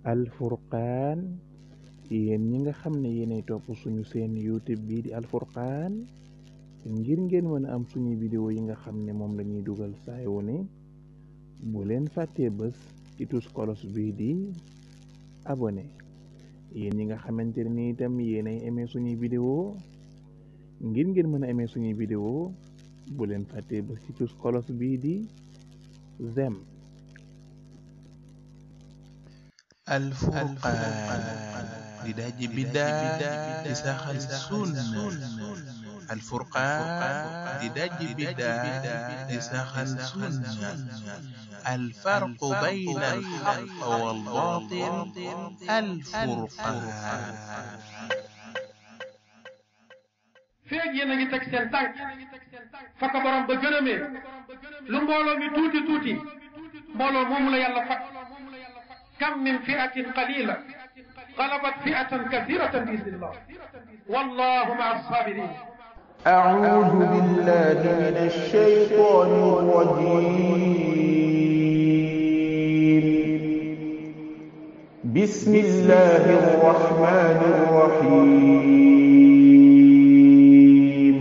Al Furqan yéen ñi nga xam ne yéenay topp suñu seen YouTube bii di Al Furqan ngir ngeen mën a am suñu vidéo yi nga xam ne moom lañuy dugal saay wu ne bu leen fàttee bés ci tus kolos bii di abonné yéen ñi nga xamante ni itam yéenay aimé suñuy vidéo ngir ngeen mën a aimé suñuy vidéo bu leen fàttee bés ci tus kolos bii di j'aime. Al Furqan di daji biddaa di saxal sunna. Al Furqan di daji biddaa di saxal sunna. Al farqu bayna al haqq wal baatil. Al Furqan. feeg yéen a ngi teg seen tànk fa ko borom ba gërëmee lu mbooloo mi tuuti tuuti mbooloo moomu la yàlla fat kam min fi'atin qalila غلبت فئة كثيرة بإذن الله والله مع الصابرين. أعوذ بالله من الشيطان الرجيم. بسم الله الرحمن الرحيم.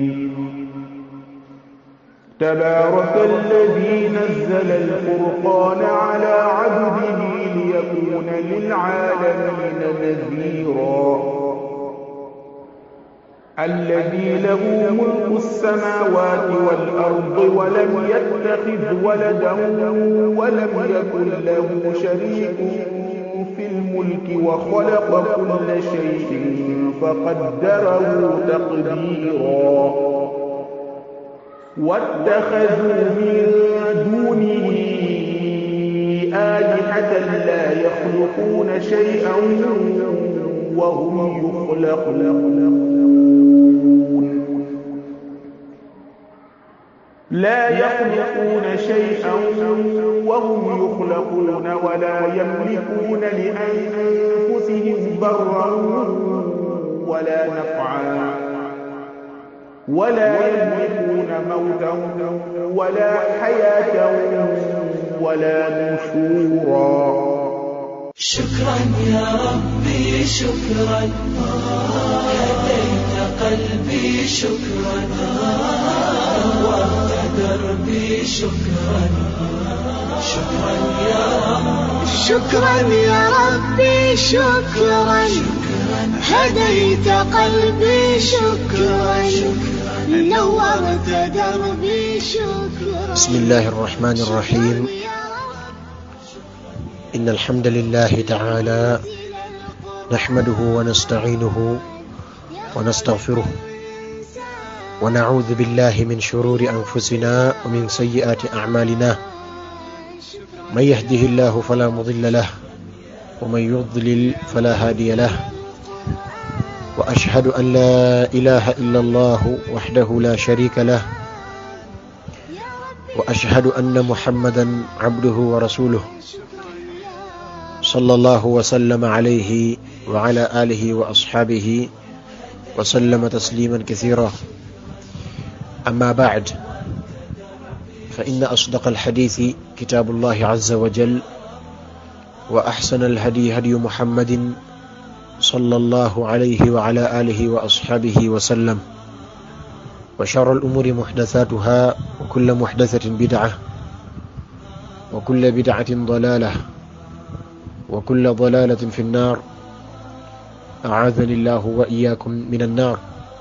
تبارك الذي نزل الفرقان على عبده ليكون للعالمين نذيرا. الذي له ملك السماوات والأرض ولم يتخذ ولدا ولم يكن له شريك في الملك وخلق كل شيء فقدره تقديرا. واتخذوا من دونه آلهة لا يخلقون شيئا وهم يخلقون. لا يخلقون شيئا وهم يخلقون ولا يملكون لأنفسهم ضرا ولا نفعا ولا يملكون موتا ولا حياة ولا نشورا. شكرا يا ربي شكرا هديت قلبي شكرا نورت دربي شكرا. شكرا يا رب شكرا يا ربي شكرا هديت قلبي شكرا نورت دربي شكرا. بسم الله الرحمن الرحيم. إن الحمد لله تعالى نحمده ونستعينه ونستغفره ونعوذ بالله من شرور أنفسنا ومن سيئات أعمالنا. من يهده الله فلا مضل له ومن يضلل فلا هادي له. وأشهد أن لا إله إلا الله وحده لا شريك له وأشهد أن محمدا عبده ورسوله صلى الله وسلم عليه وعلى آله وأصحابه وسلم تسليما كثيرا. أما بعد فإن أصدق الحديث كتاب الله عز وجل وأحسن الهدي هدي محمد صلى الله عليه وعلى آله وأصحابه وسلم. وشر الأمور محدثاتها وكل محدثة بدعة وكل بدعة ضلالة وكل ضلالة في النار. أعاذني الله وإياكم من النار.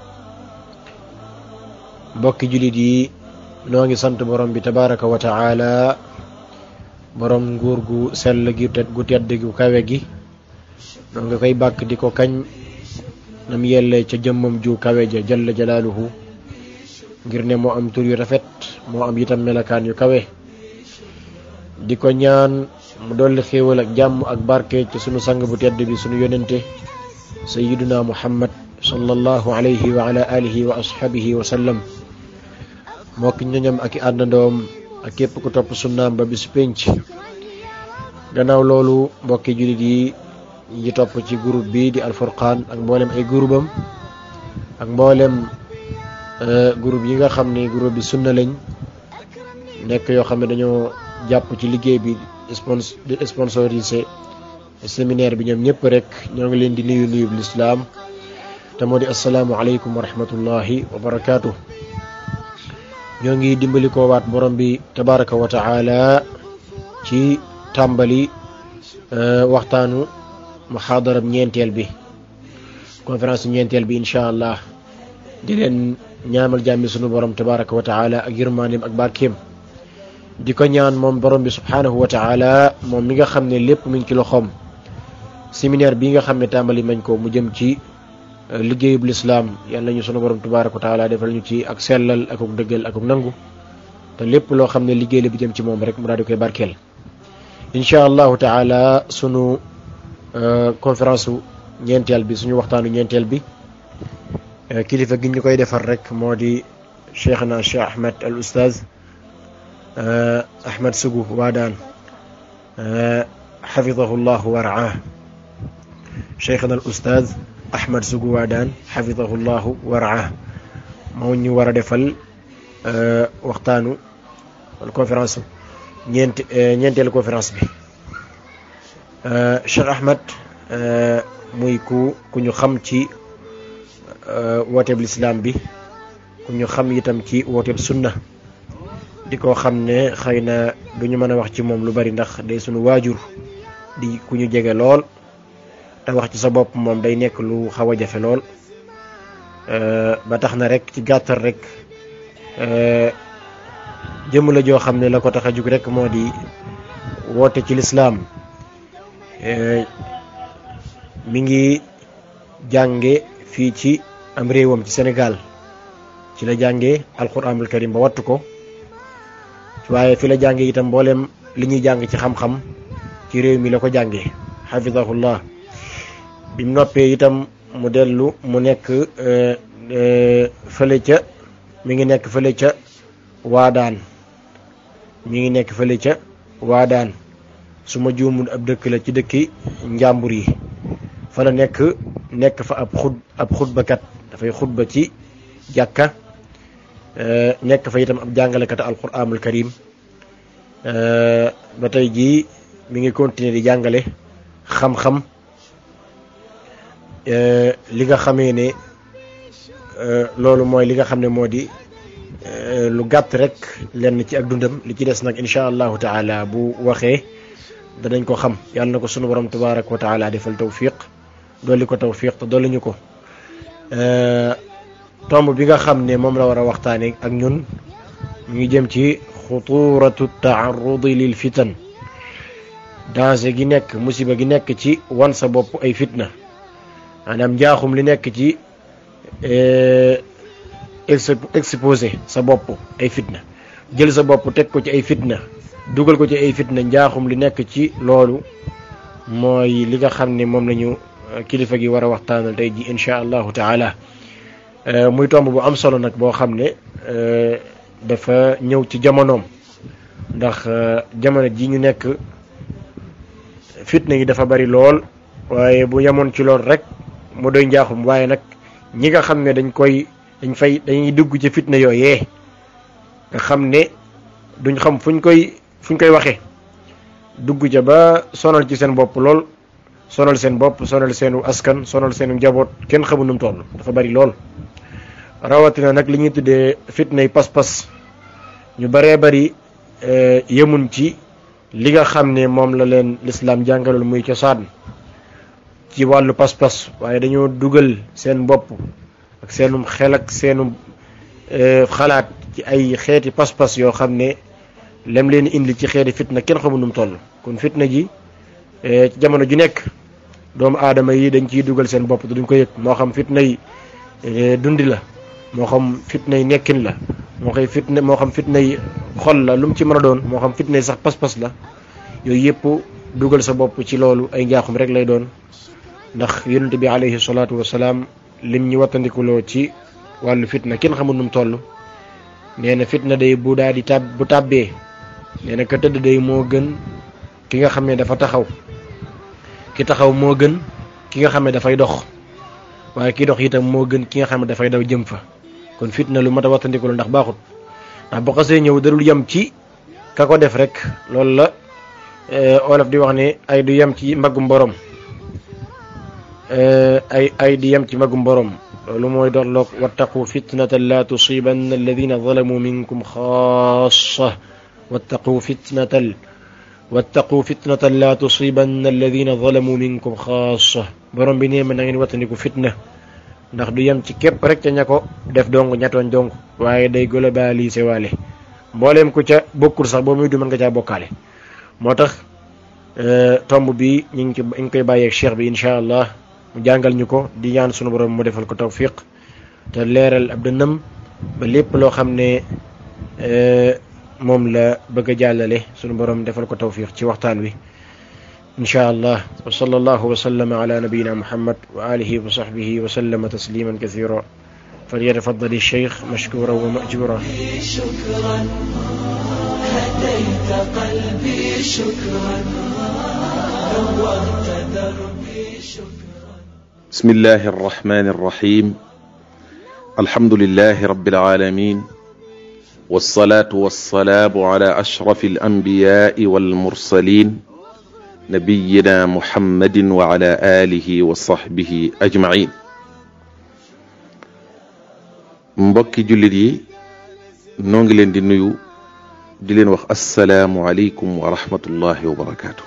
mbokki julit yi noo ngi sant borom bi tabaraka wa taala borom nguur gu sell gi gu tedd gu kawe gi noo ngi koy bàkk di ko kañ nam yelle ca jëmmam ju kawe ja jalla jalaaluhu ngir ne moo am tur yu rafet moo am itam melakaan yu kawe. di ko ñaan mu dolli xéewal ak jàmm ak barke ci sunu sang bu tedd bi sunu yonente sayyiduna muhammad sallallahu alayhi wa ala alihi wa ashabihi wa sallam. mokki ñoñam ak i àndandoom ak képp ku topp sunnaam ba bis penc. gannaaw loolu mbokki julit yi ñi topp ci groupe bi di Al Furqan ak mboolem ay groupam ak mboolem groupe yi nga xam ne groupe bi sunna lañ nekk yoo xam ne dañoo jàpp ci liggéey bi di sponsorisé séminaire bi ñoom ñëpp rek ñoo ngi leen di nuyu nuyu bu lislaam te moo di assalaamu aleykum wa rahmatullahi wa barakaatu. ñoo ngi dimbali ko waat borom bi tabaraka wa taala ci tàmbali waxtaanu muhaadaram ñeenteel bi, conférence ñeenteel bi incha allah. di leen ñaamal jàmmi sunu borom tabaraka wa taala ak yërmandeem ak barkeem, di ko ñaan moom borom bi subhanahu wa taala moom mi nga xam ne lépp mi ngi ci loxoom. séminaire bi nga xam ne tàmbali mañ ko mu jëm ci liggéeyub lislaam, yàlla ñu sunu borom tabaraka wa taala defal ñu ci ak sellal ak dëggal ak nangu, te lépp loo xam ne liggéey la bi jëm ci moom rek mu daal di koy barkeel incha allahu taala. sunu conférence ñeenteel bi, suñu waxtaanu ñeenteel bi, kilifa gi ñu koy defar rek moo di cheikhna Cheikh Ahmed al Oustaz Ahmed Sougou Wadane xafidahu llahu wa raah. cheikhna al Oustaz Ahmed Sougou Wadane xafidahu llahu wa raah moo ñu war a defal waxtaanu conférence ñeenteelu conférence bi. Cheikh Ahmed muy ku ñu xam ci wooteeb lislaam bi, ku ñu xam itam ci wooteeb sunna, di ko xam ne xëy na du ñu mën a wax ci moom lu bari ndax day sunu waajur, di ku ñu jege lool, te wax ci sa bopp moom day nekk lu xaw a jafe lool. ba tax na rek ci gàttal rek jëmm la joo xam ne la ko tax a jug rek moo di woote ci lislaam. mi ngi jànge fii ci am réewam ci Sénégal, ci la jànge alquranul karim ba wattu ko, waaye fi la jànge itam mboolem li ñuy jàng ci xam-xam ci réew mi la ko jànge xafidahullah. bi mu noppee itam mu dellu mu nekk fële ca mi ngi nekk fële ca Waadaan, mi ngi nekk fële ca Waadaan su ma juumul ab dëkk la ci dëkki njàmbur yi. fa la nekk fa ab xutbakat, dafay xutba ci jàkka, nekk fa itam ab jàngalekat alquranul karim. ba tey jii mi ngi continuer di jàngale xam-xam. li nga xamee ne loolu mooy li nga xam ne moo di lu gàtt rek lenn ci ak dundam, li ci des nag incha allahu taala bu waxee danañ ko xam. yàlla na ko sunu borom tabaraka wa taala defal tawfiq, dolli ko tawfiq te dolli ñu ko. tomb bi nga xam ne moom la war a waxtaane ak ñun ñu ngi jëm ci xuturatu taarrudi lil fitan, danger gi nekk, musiba gi nekk ci wan sa bopp ay fitna, maanaam njaaxum li nekk ci exposé sa bopp ay fitna, jël sa bopp teg ko ci ay fitna, dugal ko ci ay fitna. njaaxum li nekk ci loolu mooy li nga xam ne moom lañu kilifa gi war a waxtaanal tey ji incha allahu taala. muy tomb bu am solo nag boo xam ne dafa ñëw ci jamonoom, ndax jamono ji ñu nekk fitna yi dafa bari lool, waaye bu yemoon ci lool rek mu doy njaaxum. waaye nag ñi nga xam ne dañuy dugg ci fitna yooyee nga xam ne duñ xam fuñ koy waxee, dugg ca ba sonal ci seen bopp lool, sonal seen bopp, sonal seenu askan, sonal seenu njaboot, kenn xamul nu mu toll, dafa bari lool. rawatina nag li ñuy tuddee fitnay pas-pas, ñu baree bari yemuñ ci li nga xam ne moom la leen lislaam jàngaloon muy cosaan ci wàllu pas-pas, waaye dañoo dugal seen bopp ak seenum xel ak seenum xalaat ci ay xeeti pas-pas yoo xam ne lem leen indi ci xeeti fitna kenn xamul nu mu toll. kon fitna ji ci jamono ju nekk doomu aadama yi dañ ciy dugal seen bopp te duñ ko yëg, moo xam fitna yi dundi la, moo xam fitna yi nekkin la, moo xam fitna yi xol la, lu mu ci mën a doon, moo xam fitna yi sax pas-pas la. yooyu yëpp dugal sa bopp ci loolu ay njaaxum rek lay doon, ndax yonent bi alayhi salaatu wasalaam lim ñu wattandikuloo ci wàllu fitna kenn xamul nu mu toll. nee na fitna day bu daal di bu tàbbee, nee na ka tëdd day moo gën ki nga xam ne dafa taxaw, ki taxaw moo gën ki nga xam ne dafay dox, waaye ki dox itam moo gën ki nga xam ne dafay daw jëm fa. kon fitna lu mat a wattandikuloo ndax baaxut, ndax bu xasee ñëw darul yem ci ka ko def rek. loolu la olof di wax ne ay du yem ci mbagum borom ay di yem ci mbagum borom loolu mooy doxloog wattaqu fitnatan la tusibanna alladina zalamu minkum xaassa wattaqu fitnatan la tusibanna alladina zalamu minkum xaassa borom bi nee ma na ngeen wattandiku fitna ndax du yem ci képp rek ca ña ko def dong ñatooñ dong waaye day globalisé waale mbooleem ku ca bokkul sax boo muy du mën nga caa bokkaale moo tax tomb bi ñu ngi koy bàyyeeg cheikh bi incha allah mu jàngal ñu ko di ñaan sunu borom mu defal ko tawfiq te leeral ab dënnam ba lépp loo xam ne moom la bëgg a jàllale sunu borom defal ko tawfiq ci waxtaan wi incha allah wa sallallahu wa sallama ala nabiyina muhammad wa alihi wa sahbihi wa sallama tasliman kathira فليتفضل الشيخ مشكورا ومأجورا شكرا هديت قلبي شكرا نورت دربي شكرا بسم الله الرحمن الرحيم الحمد لله رب العالمين والصلاة والسلام على أشرف الأنبياء والمرسلين نبينا محمد وعلى آله وصحبه أجمعين mbokki jullit yi noo ngi leen di nuyu di leen wax assalaamu aleykum wa rahmatullahi wa barakaatu.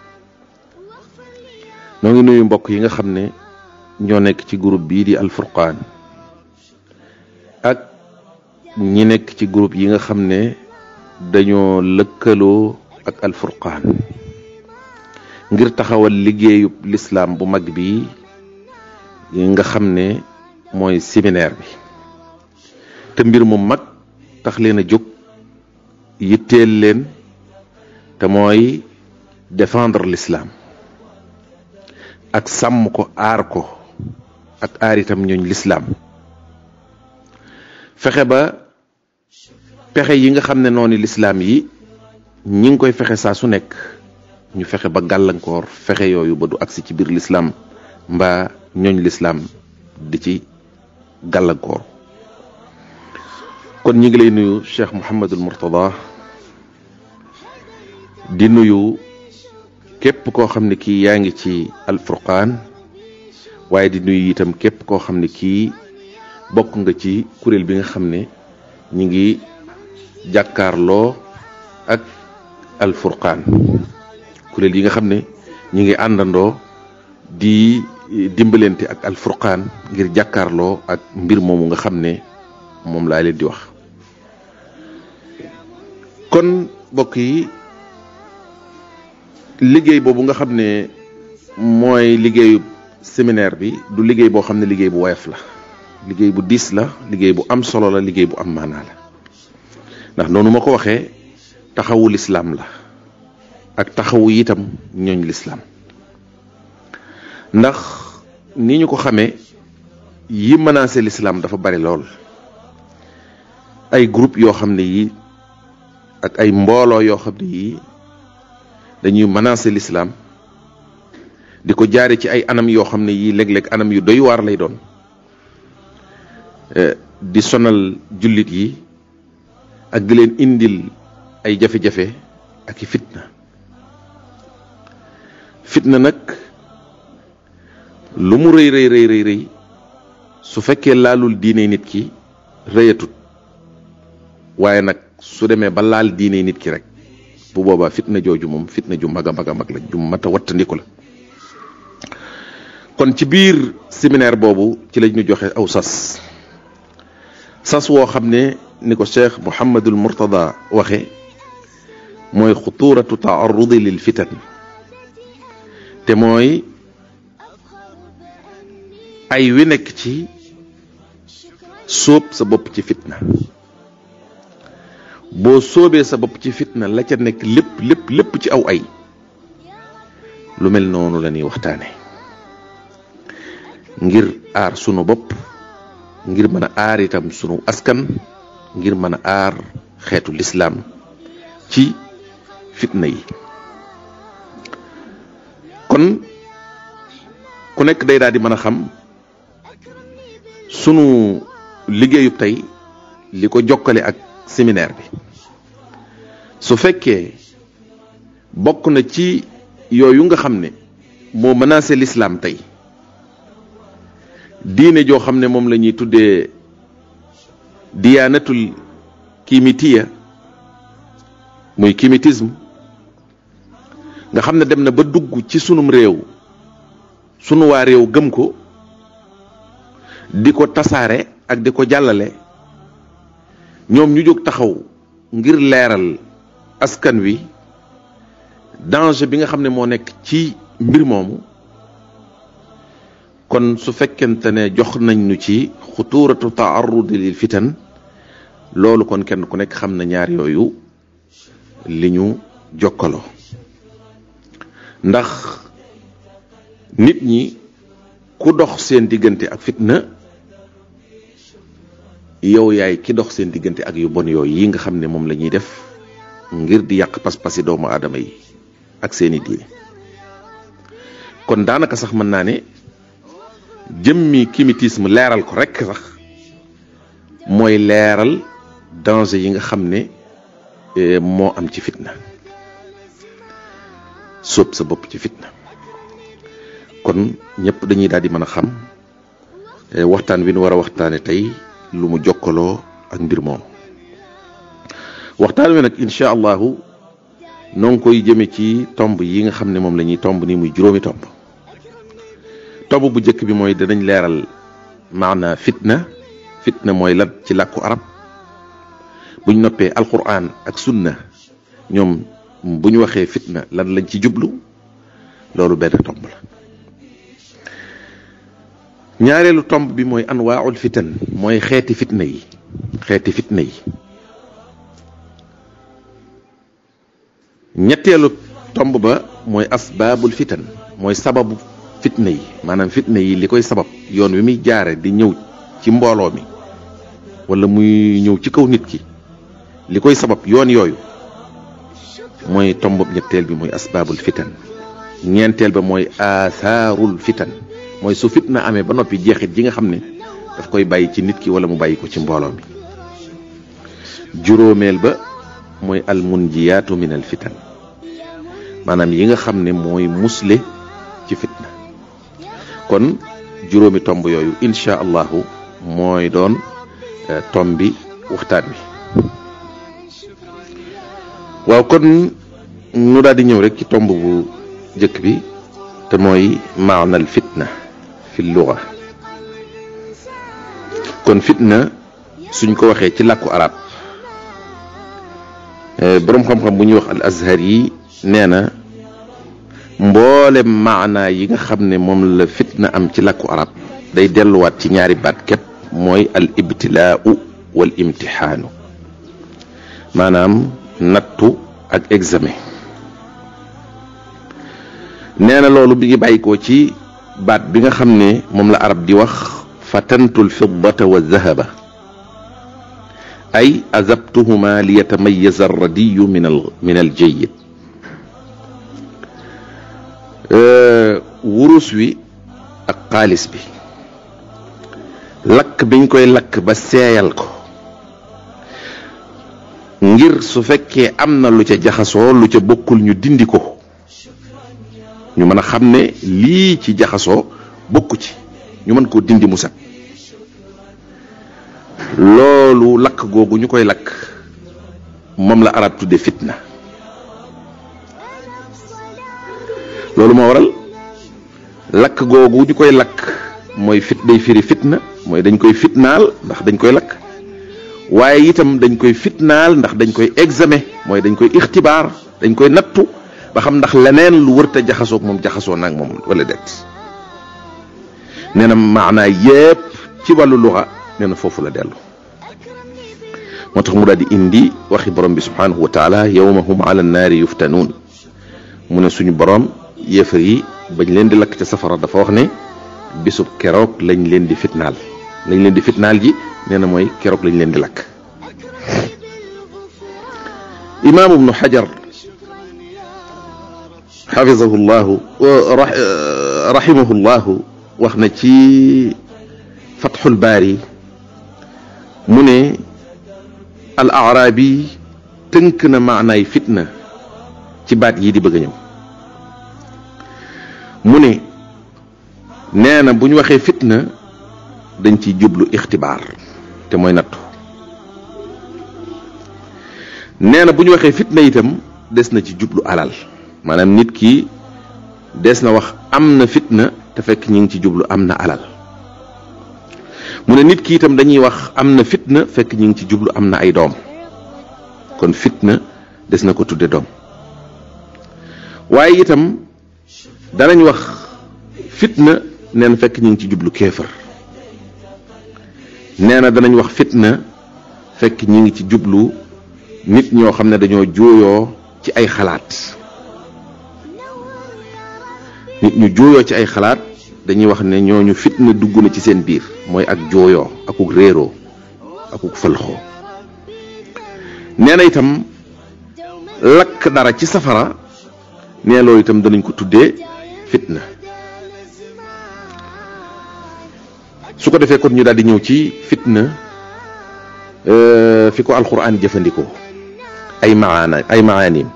noo ngi nuyu mbokk yi nga xam ne ñoo nekk ci groupe bii di alfurqaan ak ñi nekk ci groupe yi nga xam ne dañoo lëkkaloo ak alfurqaan ngir taxawal liggéeyub lislaam bu mag bi nga xam ne mooy séminaire bi te mbir mu mag tax leen a jóg yitteel leen te mooy défendre l'islam ak sàmm ko aar ko ak aar itam ñooñ l'islam fexe ba pexe yi nga xam ne noonu l'islam yi ñi ngi koy fexe saa su nekk ñu fexe ba gàllankoor fexe yooyu ba du agsi ci biir l'islam mbaa ñooñ l'islam di ci gàllankoor kon ñi ngi lay nuyu Cheikh Mouhamadul Mourtada di nuyu képp koo xam ne kii yaa ngi ci alfurqaan waaye di nuyu itam képp koo xam ne kii bokk nga ci kuréel bi nga xam ne ñi ngi jàkkaarloo ak alfurqaan kuréel yi nga xam ne ñi ngi àndandoo di dimbalante ak alfurqaan ngir jàkkaarloo ak mbir moomu nga xam ne moom laa leen di wax. kon mbokk yi liggéey boobu nga xam ne mooy liggéeyu séminaire bi du liggéey boo xam ne liggéey bu woyof la liggéey bu diis la liggéey bu am solo la liggéey bu am maanaa la ndax noonu ma ko waxee taxawu lislaam la ak taxawu itam ñooñ lislaam ndax ni ñu ko xamee yi menacé lislaam dafa bari lool ay groupe yoo xam ne yi ak ay mbooloo yoo xam ne yi dañuy menacer l'islam di ko jaare ci ay anam yoo xam ne yii léeg-léeg anam yu doy waar lay doon di sonal jullit yi ak di leen indil ay jafe-jafe ak i fitna nag lu mu rëy su fekkee laalul diine nit ki rëyatut waaye nag su demee ba laal diine nit ki rek bu boobaa fitna jooju moom fitna ju mag a mag la ju mat a wattandiku la kon ci biir séminaire boobu ci lañ ñu joxe aw sas woo xam ne ni ko Cheikh Mouhamadul Mourtada waxe mooy xuturatu taarrudi lil fitan te mooy ay wi nekk ci sóob sa bopp ci fitna boo sóobee sa bopp ci fitna la ca nekk lépp ci aw ay lu mel noonu la ñuy waxtaane ngir aar sunu bopp ngir mën a aar itam sunu askan ngir mën a aar xeetu lislaam ci fitna yi kon ku nekk day daal di mën a xam sunu liggéeyub tey li ko jokkale ak séminaire bi su fekkee bokk na ci yooyu nga xam ne moo menacé l'islam tey diine joo xam ne moom la ñuy tuddee diyaanatul kimitiya muy kimitisme nga xam ne dem na ba dugg ci sunum réew sunu waa réew gëm ko di ko tasaare ak di ko jàllale ñoom ñu jóg taxaw ngir leeral askan wi danger bi nga xam ne moo nekk ci mbir moomu. kon su fekkente ne jox nañ ñu ci xuturatu taarrudi lil fitan loolu kon kenn ku nekk xam na ñaar yooyu li ñu jokkaloo ndax nit ñi ku dox seen diggante ak fitna yow yaay ki dox seen diggante ak yu bon yooyu yi nga xam ne moom la ñuy def ngir di yàq pas-pasi doomu aadama yi ak seeni diine. kon daanaka sax mën naa ne jëmmi kimitisme leeral ko rekk sax mooy leeral danger yi nga xam ne moo am ci fitna sóob sa bopp ci fitna. kon ñëpp dañuy daal di mën a xam waxtaan wi nu war a waxtaane tey lu mu jokkaloo ak mbir moom. waxtaan wi nag incha allahu noo ngi koy jëme ci tomb yi nga xam ne moom la ñuy tomb ni muy juróomi tomb. tomb bu njëkk bi mooy danañ leeral maana fitna mooy lan ci làkku arab buñ noppee alquran ak sunna ñoom bu ñu waxee fitna lan lañ ci jublu loolu benn tomb la. ñaareelu tomb bi mooy anwaaul fitan mooy xeeti fitna yi. ñetteelu tomb ba mooy asbaabul fitan mooy sababu fitna yi maanaam fitna yi li koy sabab yoon wi muy jaare di ñëw ci mbooloo mi wala muy ñëw ci kaw nit ki li koy sabab yoon yooyu mooy tomb ñetteel bi mooy asbaabul fitan. ñeenteel ba mooy aathaarul fitan mooy su fitna amee ba noppi jeexit ji nga xam ne daf koy bàyyi ci nit ki wala mu bàyyi ko ci mbooloo mi. juróomeel ba mooy almunjiyaatu min al fitan maanaam yi nga xam ne mooy musle ci fitna. kon juróomi tomb yooyu incha allahu mooy doon tombi waxtaan wi. waaw kon nu daal di ñëw rek ci tomb bu njëkk bi te mooy maanal fitna fi luga. kon fitna suñ ko waxee ci làkku arab boroom xam-xam bu ñuy wax al azhar yi nee na mboole maanaa yi nga xam ne moom la fitna am ci làkku arab day delluwaat ci ñaari baat képp mooy al ibtilaau wal imtixaanu maanaam nattu ak examen. nee na loolu bi ngi bàyyikoo ci baat bi nga xam ne moom la arab di wax fatantul fiddata wa dhahaba ay azabtuhuma li yatamayaza arradiyu min al jayyid. wurus wi ak xaalis bi lakk biñ koy lakk ba seeyal ko ngir su fekkee am na lu ca jaxasoo lu ca bokkul ñu dindi ko ñu mën a xam ne lii ci jaxasoo bokku ci ñu mën koo dindi mu set. loolu lakk googu ñu koy lakk moom la arab tudde fitna. loolu moo waral lakk googu ñu koy lakk mooy day firi fitna mooy dañ koy fitnaal ndax dañ koy lakk waaye itam dañ koy fitnaal ndax dañ koy examen mooy dañ koy ixtibaar dañ koy nattu ba xam ndax leneen lu wërta jaxasoog moom jaxasoo naag moom wala det. nee na maanaa yépp ci wàllu luxa nee na foofu la dellu. moo tax mu daal di indi waxi borom bi subhanahu wa taala yawma hum ala naari yuftanuun mu ne suñu borom yéefar yi bañ leen di lakk ca safara dafa wax ne bisub keroog lañ leen di fitnaal ji nee na mooy keroog lañ leen di lakk. imaam ibnu xajar xafizahu llahu rahimahu llahu wax na ci fatxul baari mu ne al aarabi tënk na maanaay fitna ci baat yi di bëgg a ñëw mu ne nee na bu ñu waxee fitna dañ ciy jublu ixtibaar te mooy nattu nee na bu ñu waxee fitna itam des na ci jublu alal maanaam nit ki des na wax am na fitna te fekk ñi ngi ci jublu am na alal mu ne nit ki itam dañuy wax am na fitna fekk ñi ngi ci jublu am na ay doom kon fitna des na ko tudde doom waaye itam danañ wax fitna nee na fekk ñi ngi ci jublu kéefër nee na danañ wax fitna fekk ñi ngi ci jublu nit ñoo xam ne dañoo jooyoo ci ay xalaat nit ñu jooyoo ci ay xalaat dañuy wax ne ñooñu fitna dugg na ci seen biir mooy ak jooyoo akuk réeroo akuk fëlxoo nee na itam lakk dara ci safara nee loolu itam danañ ko tuddee fitna su ko defee kon ñu daal di ñëw ci fitna fi ko alquran jëfandikoo ay maanim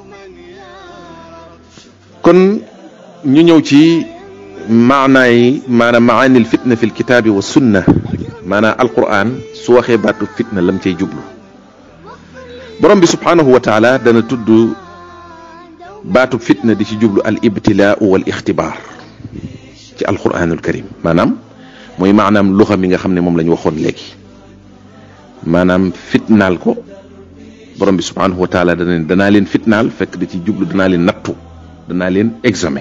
kon ñu ñëw ci maanaay maanaam maanil fitna fi lkitaabi wa sunna maanaam alquran su waxee baatu fitna lam cay jublu borom bi subhanahu wa taala dana tudd baatu fitna di ci jublu al ibtilaau wal ixtibaar ci alquranul karim maanaam mooy maanaam luxa mi nga xam ne moom la ñu waxoon léegi maanaam fitnaal ko borom bi subhanahu wa taala danaa leen fitnaal fekk di ci jublu danaa leen nattu danaa leen examen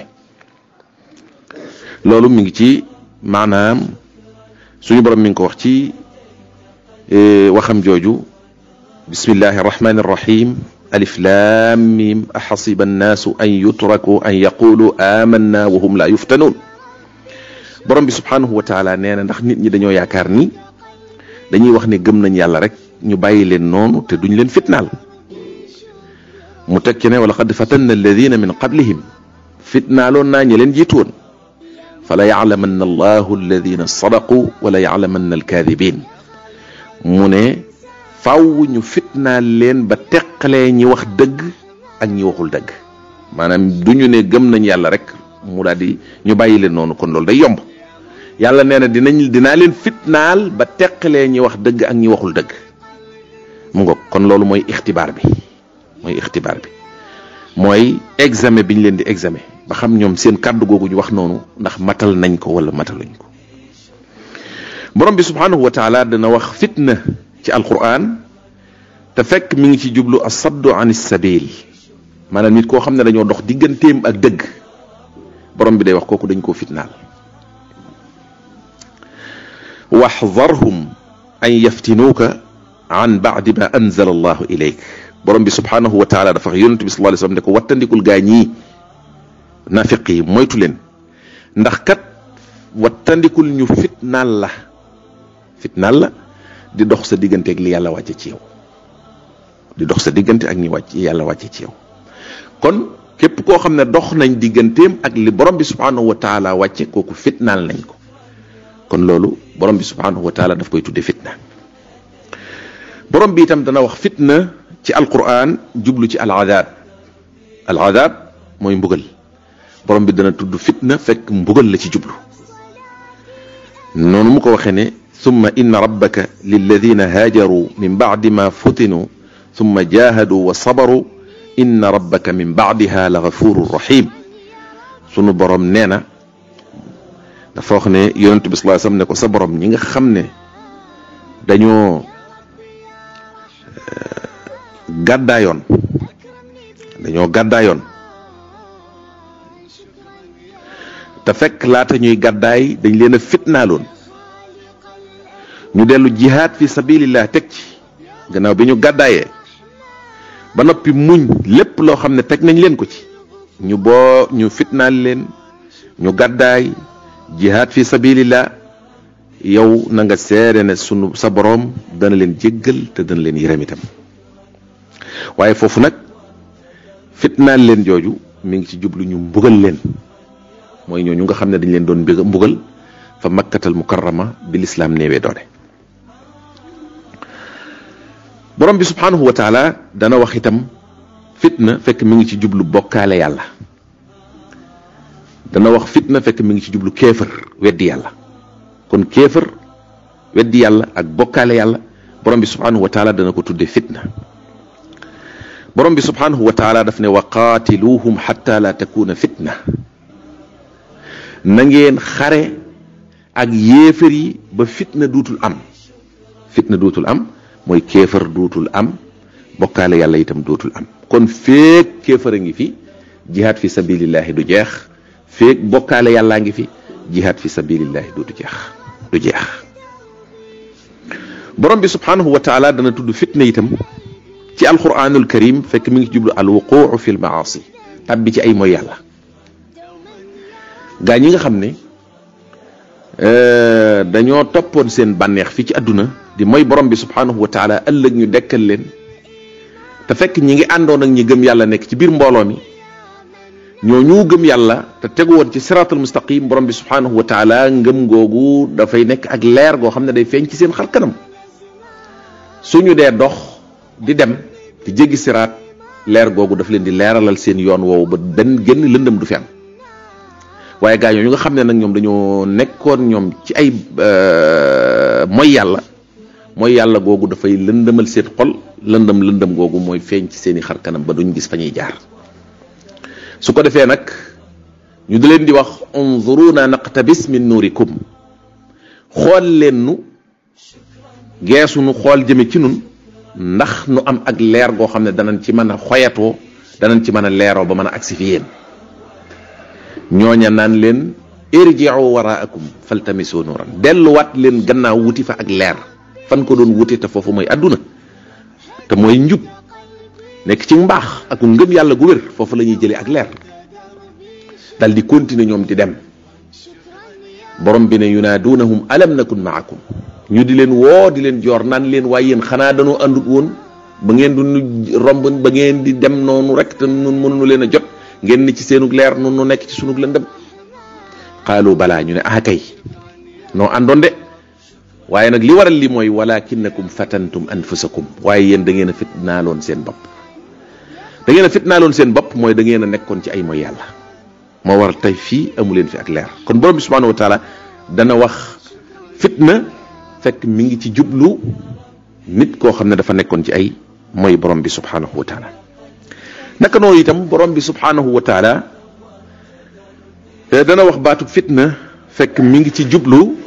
loolu mi ngi ci maanaam suñu borom mi ngi ko wax ci waxam jooju bismillahi arrahmani arrahim alif lam mim ahasiba annaasu an yutraku an yaqulu amanna wa hum la yuftanun borom bi subhanahu wa taala nee na ndax nit ñi dañoo yaakaar ni dañuy wax ne gëm nañ yàlla rek ñu bàyyi leen noonu te duñ leen fitnaal mu teg ci ne wala qad fatanna alladina min qablihim fitnaaloon naa ñi leen jiitu woon fala ya'lamanna allahu alladina sadaqu wala ya'lamanna alkaadibin mu ne faaw ñu fitnaal leen ba teqalee ñi wax dëgg ak ñi waxul dëgg maanaam duñu ne gëm nañ yàlla rek mu daal di ñu bàyyi leen noonu kon loolu day yomb yàlla nee na dinaa leen fitnaal ba teqalee ñi wax dëgg ak ñi waxul dëgg mu ngoog kon loolu mooy ixtibaar bi mooy examen bi ñu leen di examen ba xam ñoom seen kàddu googu ñu wax noonu ndax matal nañ ko wala mataluñ ko borom bi subhanahu wa taala dana wax fitna ci alquran te fekk mi ngi ci jublu asaddu an sabil maanaam nit koo xam ne dañoo dox digganteem ak dëgg borom bi day wax kooku dañ koo fitnaal waxdarhum an yaftinuuka an ba'di ma anzala allahu ilayk borom bi subhanahu wa taala dafa wax yonent bi sallallahu alayhi wasallam ne ko wattandikul gaa ñii nafiq yi moytu leen ndax kat wattandikul ñu fitnaal la di dox sa diggante ak li yàlla wàcce ci yow di dox sa diggante ak ñi wàcc yàlla wàcce ci yow kon képp koo xam ne dox nañ digganteem ak li borom bi subhanahu wa taala wàcce kooku fitnaal nañ ko kon loolu borom bi subhanahu wa taala daf koy tudde fitna borom bi itam dana wax fitna ci alquran jublu ci al adab mooy mbugal borom bi dana tudd fitna fekk mbugal la ci jublu noonu mu ko waxee ne summa inna rabbaka lilladina haajaru min ba'di ma futinu summa jahadu wa sabaru inna rabbaka min ba'diha la ghafurur rahim sunu borom nee na dafa wax ne yonent bi sallallahu alayhi wasallam ne ko sa borom ñi nga xam ne dañoo gàddaayoon te fekk laata ñuy gàddaay dañ leen a fitnaaloon ñu dellu jihaad fi sabilillah teg ci gannaaw bi ñu gàddaayee ba noppi muñ lépp loo xam ne teg nañ leen ko ci ñu fitnaal leen ñu gàddaay jihaad fi sabilillah yow na nga seere ne sa boroom dana leen jéggal te dana leen yërëm itam waaye foofu nag fitnaal leen jooju mi ngi ci jublu ñu mbugal leen mooy ñooñu nga xam ne dañ leen doon mbugal fa makkatal mukarrama bi lislaam néewee doole borom bi subhanahu wa taala dana wax itam fitna fekk mi ngi ci jublu bokkaale yàlla dana wax fitna fekk mi ngi ci jublu kéefër weddi yàlla kon kéefër weddi yàlla ak bokkaale yàlla borom bi subhanahu wa taala dana ko tudde fitna borom bi subhanahu wa taala daf ne wa qaatiluhum xatta la takuna fitna na ngeen xare ak yéefar yi ba fitna duutul am mooy kéefar duutul am bokkaale yàlla itam duutul am kon feek kéefar a ngi fi jihaad fi sabilillahi du jeex feek bokkaale yàllaa ngi fi jihaad fi sabilillahi du jeex borom bi subhanahu wa taala dana tudd fitna itam ci alquranul karim fekk mi ngi jublu al wuquu fi l maasi tabbi ci ay mooy yàlla gaa ñi nga xam ne dañoo toppoon seen bànneex fii ci àdduna di mooy borom bi subhanahu wa taala ëllëg ñu dekkal leen te fekk ñi ngi àndoon ak ñi gëm yàlla nekk ci biir mbooloo mi ñoo ñu gëm yàlla te tegu woon ci siratul mustaqim borom bi subhanahu wa taala ngëm googu dafay nekk ak leer goo xam ne day feeñ ci seen xar kanam suñu dee dox di dem di jéggi siraat leer googu daf leen di leeralal seen yoon woowu ba benn génn lëndëm du fi am waaye gaa ñu nga xam ne nag ñoom dañoo nekkoon ñoom ci ay mooy yàlla googu dafay lëndëmal seen xol lëndëm googu mooy feeñ ci seeni xar kanam ba duñ gis fa ñuy jaar su ko defee nag ñu di leen di wax unzuruna naqtabis min nuurikum xool leen nu geesu nu xool jëme ci nun ndax nu am ak leer goo xam ne danañ ci mën a xoyatoo danañ ci mën a leeroo ba mën a agsi fi yéen ñooña naan leen irji'u waraakum faltamisu nuuran delluwaat leen gannaaw wuti fa ak leer fan ko doon wuti te foofu mooy àdduna te mooy njub nekk ci mbaax ak ngëm yàlla gu wér foofu la ñuy jëlee ak leer dal di continuer ñoom di dem borom bi ne yunaadunahum alam nakun maakum ñu di leen woo di leen joor naan leen waaye yéen xanaa dañoo àndut woon ba ngeen du romb ba ngeen di dem noonu rek te nun mënuñu leen a jot ngeen ni ci seenug leer nun nu nekk ci sunug lëndëm qaalu balaa ñu ne ah kay noo àndoon de waaye nag li waral li mooy walakinakum fatantum anfusakum waaye yéen da ngeen a fitnaaloon seen bopp mooy da ngeen a nekkoon ci ay mooy yàlla moo war tey fii amu leen fi ak leer kon borom bi subhanahu wa taala dana wax fitna fekk mi ngi ci jublu nit koo xam ne dafa nekkoon ci ay mooy borom bi subhanahu wa taala naka noonu itam borom bi subhanahu wa taala dana wax baatu fitna fekk mi ngi ci jublu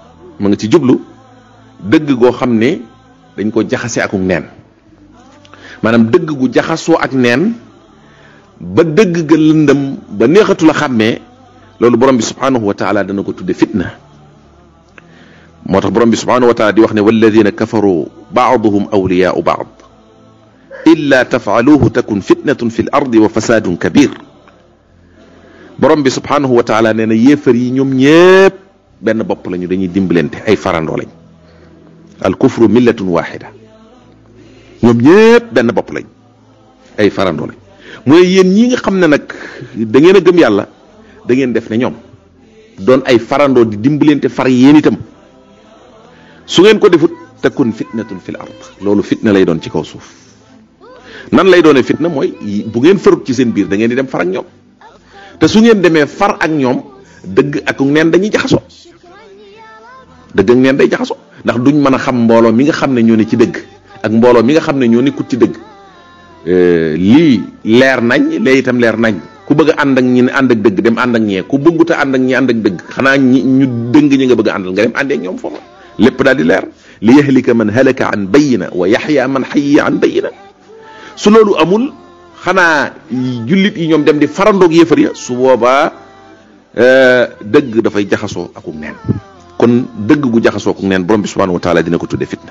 dëgg goo xam ne dañ ko jaxase ak neen maanaam dëgg gu jaxasoo ak neen ba dëgg ga lëndëm ba neexatu la xàmmee loolu borom bi subhanahu wa taala dana ko tudde fitna moo tax borom bi subhanahu wa taala di wax ne walladina kafaru baaduhum awliyaau baad illa tafaaluhu takun fitnatun fi l ardi wa fasadun kabir borom bi subhanahu wa taala nee na yéefar yi ñoom ñépp benn bopp lañu dañuy dimbalante ay farandoo lañ al kufru millatun waxida ñoom ñépp benn bopp lañ ay farandoo lañ mooy yéen ñi nga xam ne nag da ngeen a gëm yàlla da ngeen def ne ñoom doon ay farandoo di dimbalante far yéen itam su ngeen ko defut takun fitnatun fil ard loolu fitna lay doon ci kaw suuf nan lay doone fitna mooy bu ngeen farut ci seen biir da ngeen di dem far ak ñoom te su ngeen demee far ak ñoom dëgg ak neen dañuy jaxasoo dëgg ak neen day jaxasoo ndax duñ mën a xam mbooloo mi nga xam ne ñoo ne ci dëgg ak mbooloo mi nga xam ne ñoo nekkut ci dëgg lii leer nañ lee itam leer nañ ku bëgg a ànd ak ñi ne ànd ak dëgg dem ànd ak ñee ku bëggut a ànd ak ñi ànd ak dëgg xanaa ñu dëng ñi nga bëgg a àndal nga dem àndee ak ñoom foofu lépp daal di leer li yahlika man halaka an bayyina wa yaxya man xayya an bayyina su loolu amul xanaa jullit yi ñoom dem di farandoog yéefar ya su boobaa dëgg dafay jaxasoo akuk neen kon dëgg gu jaxasoo akuk neen borom bi subhanahu wa taala dina ko tudde fitna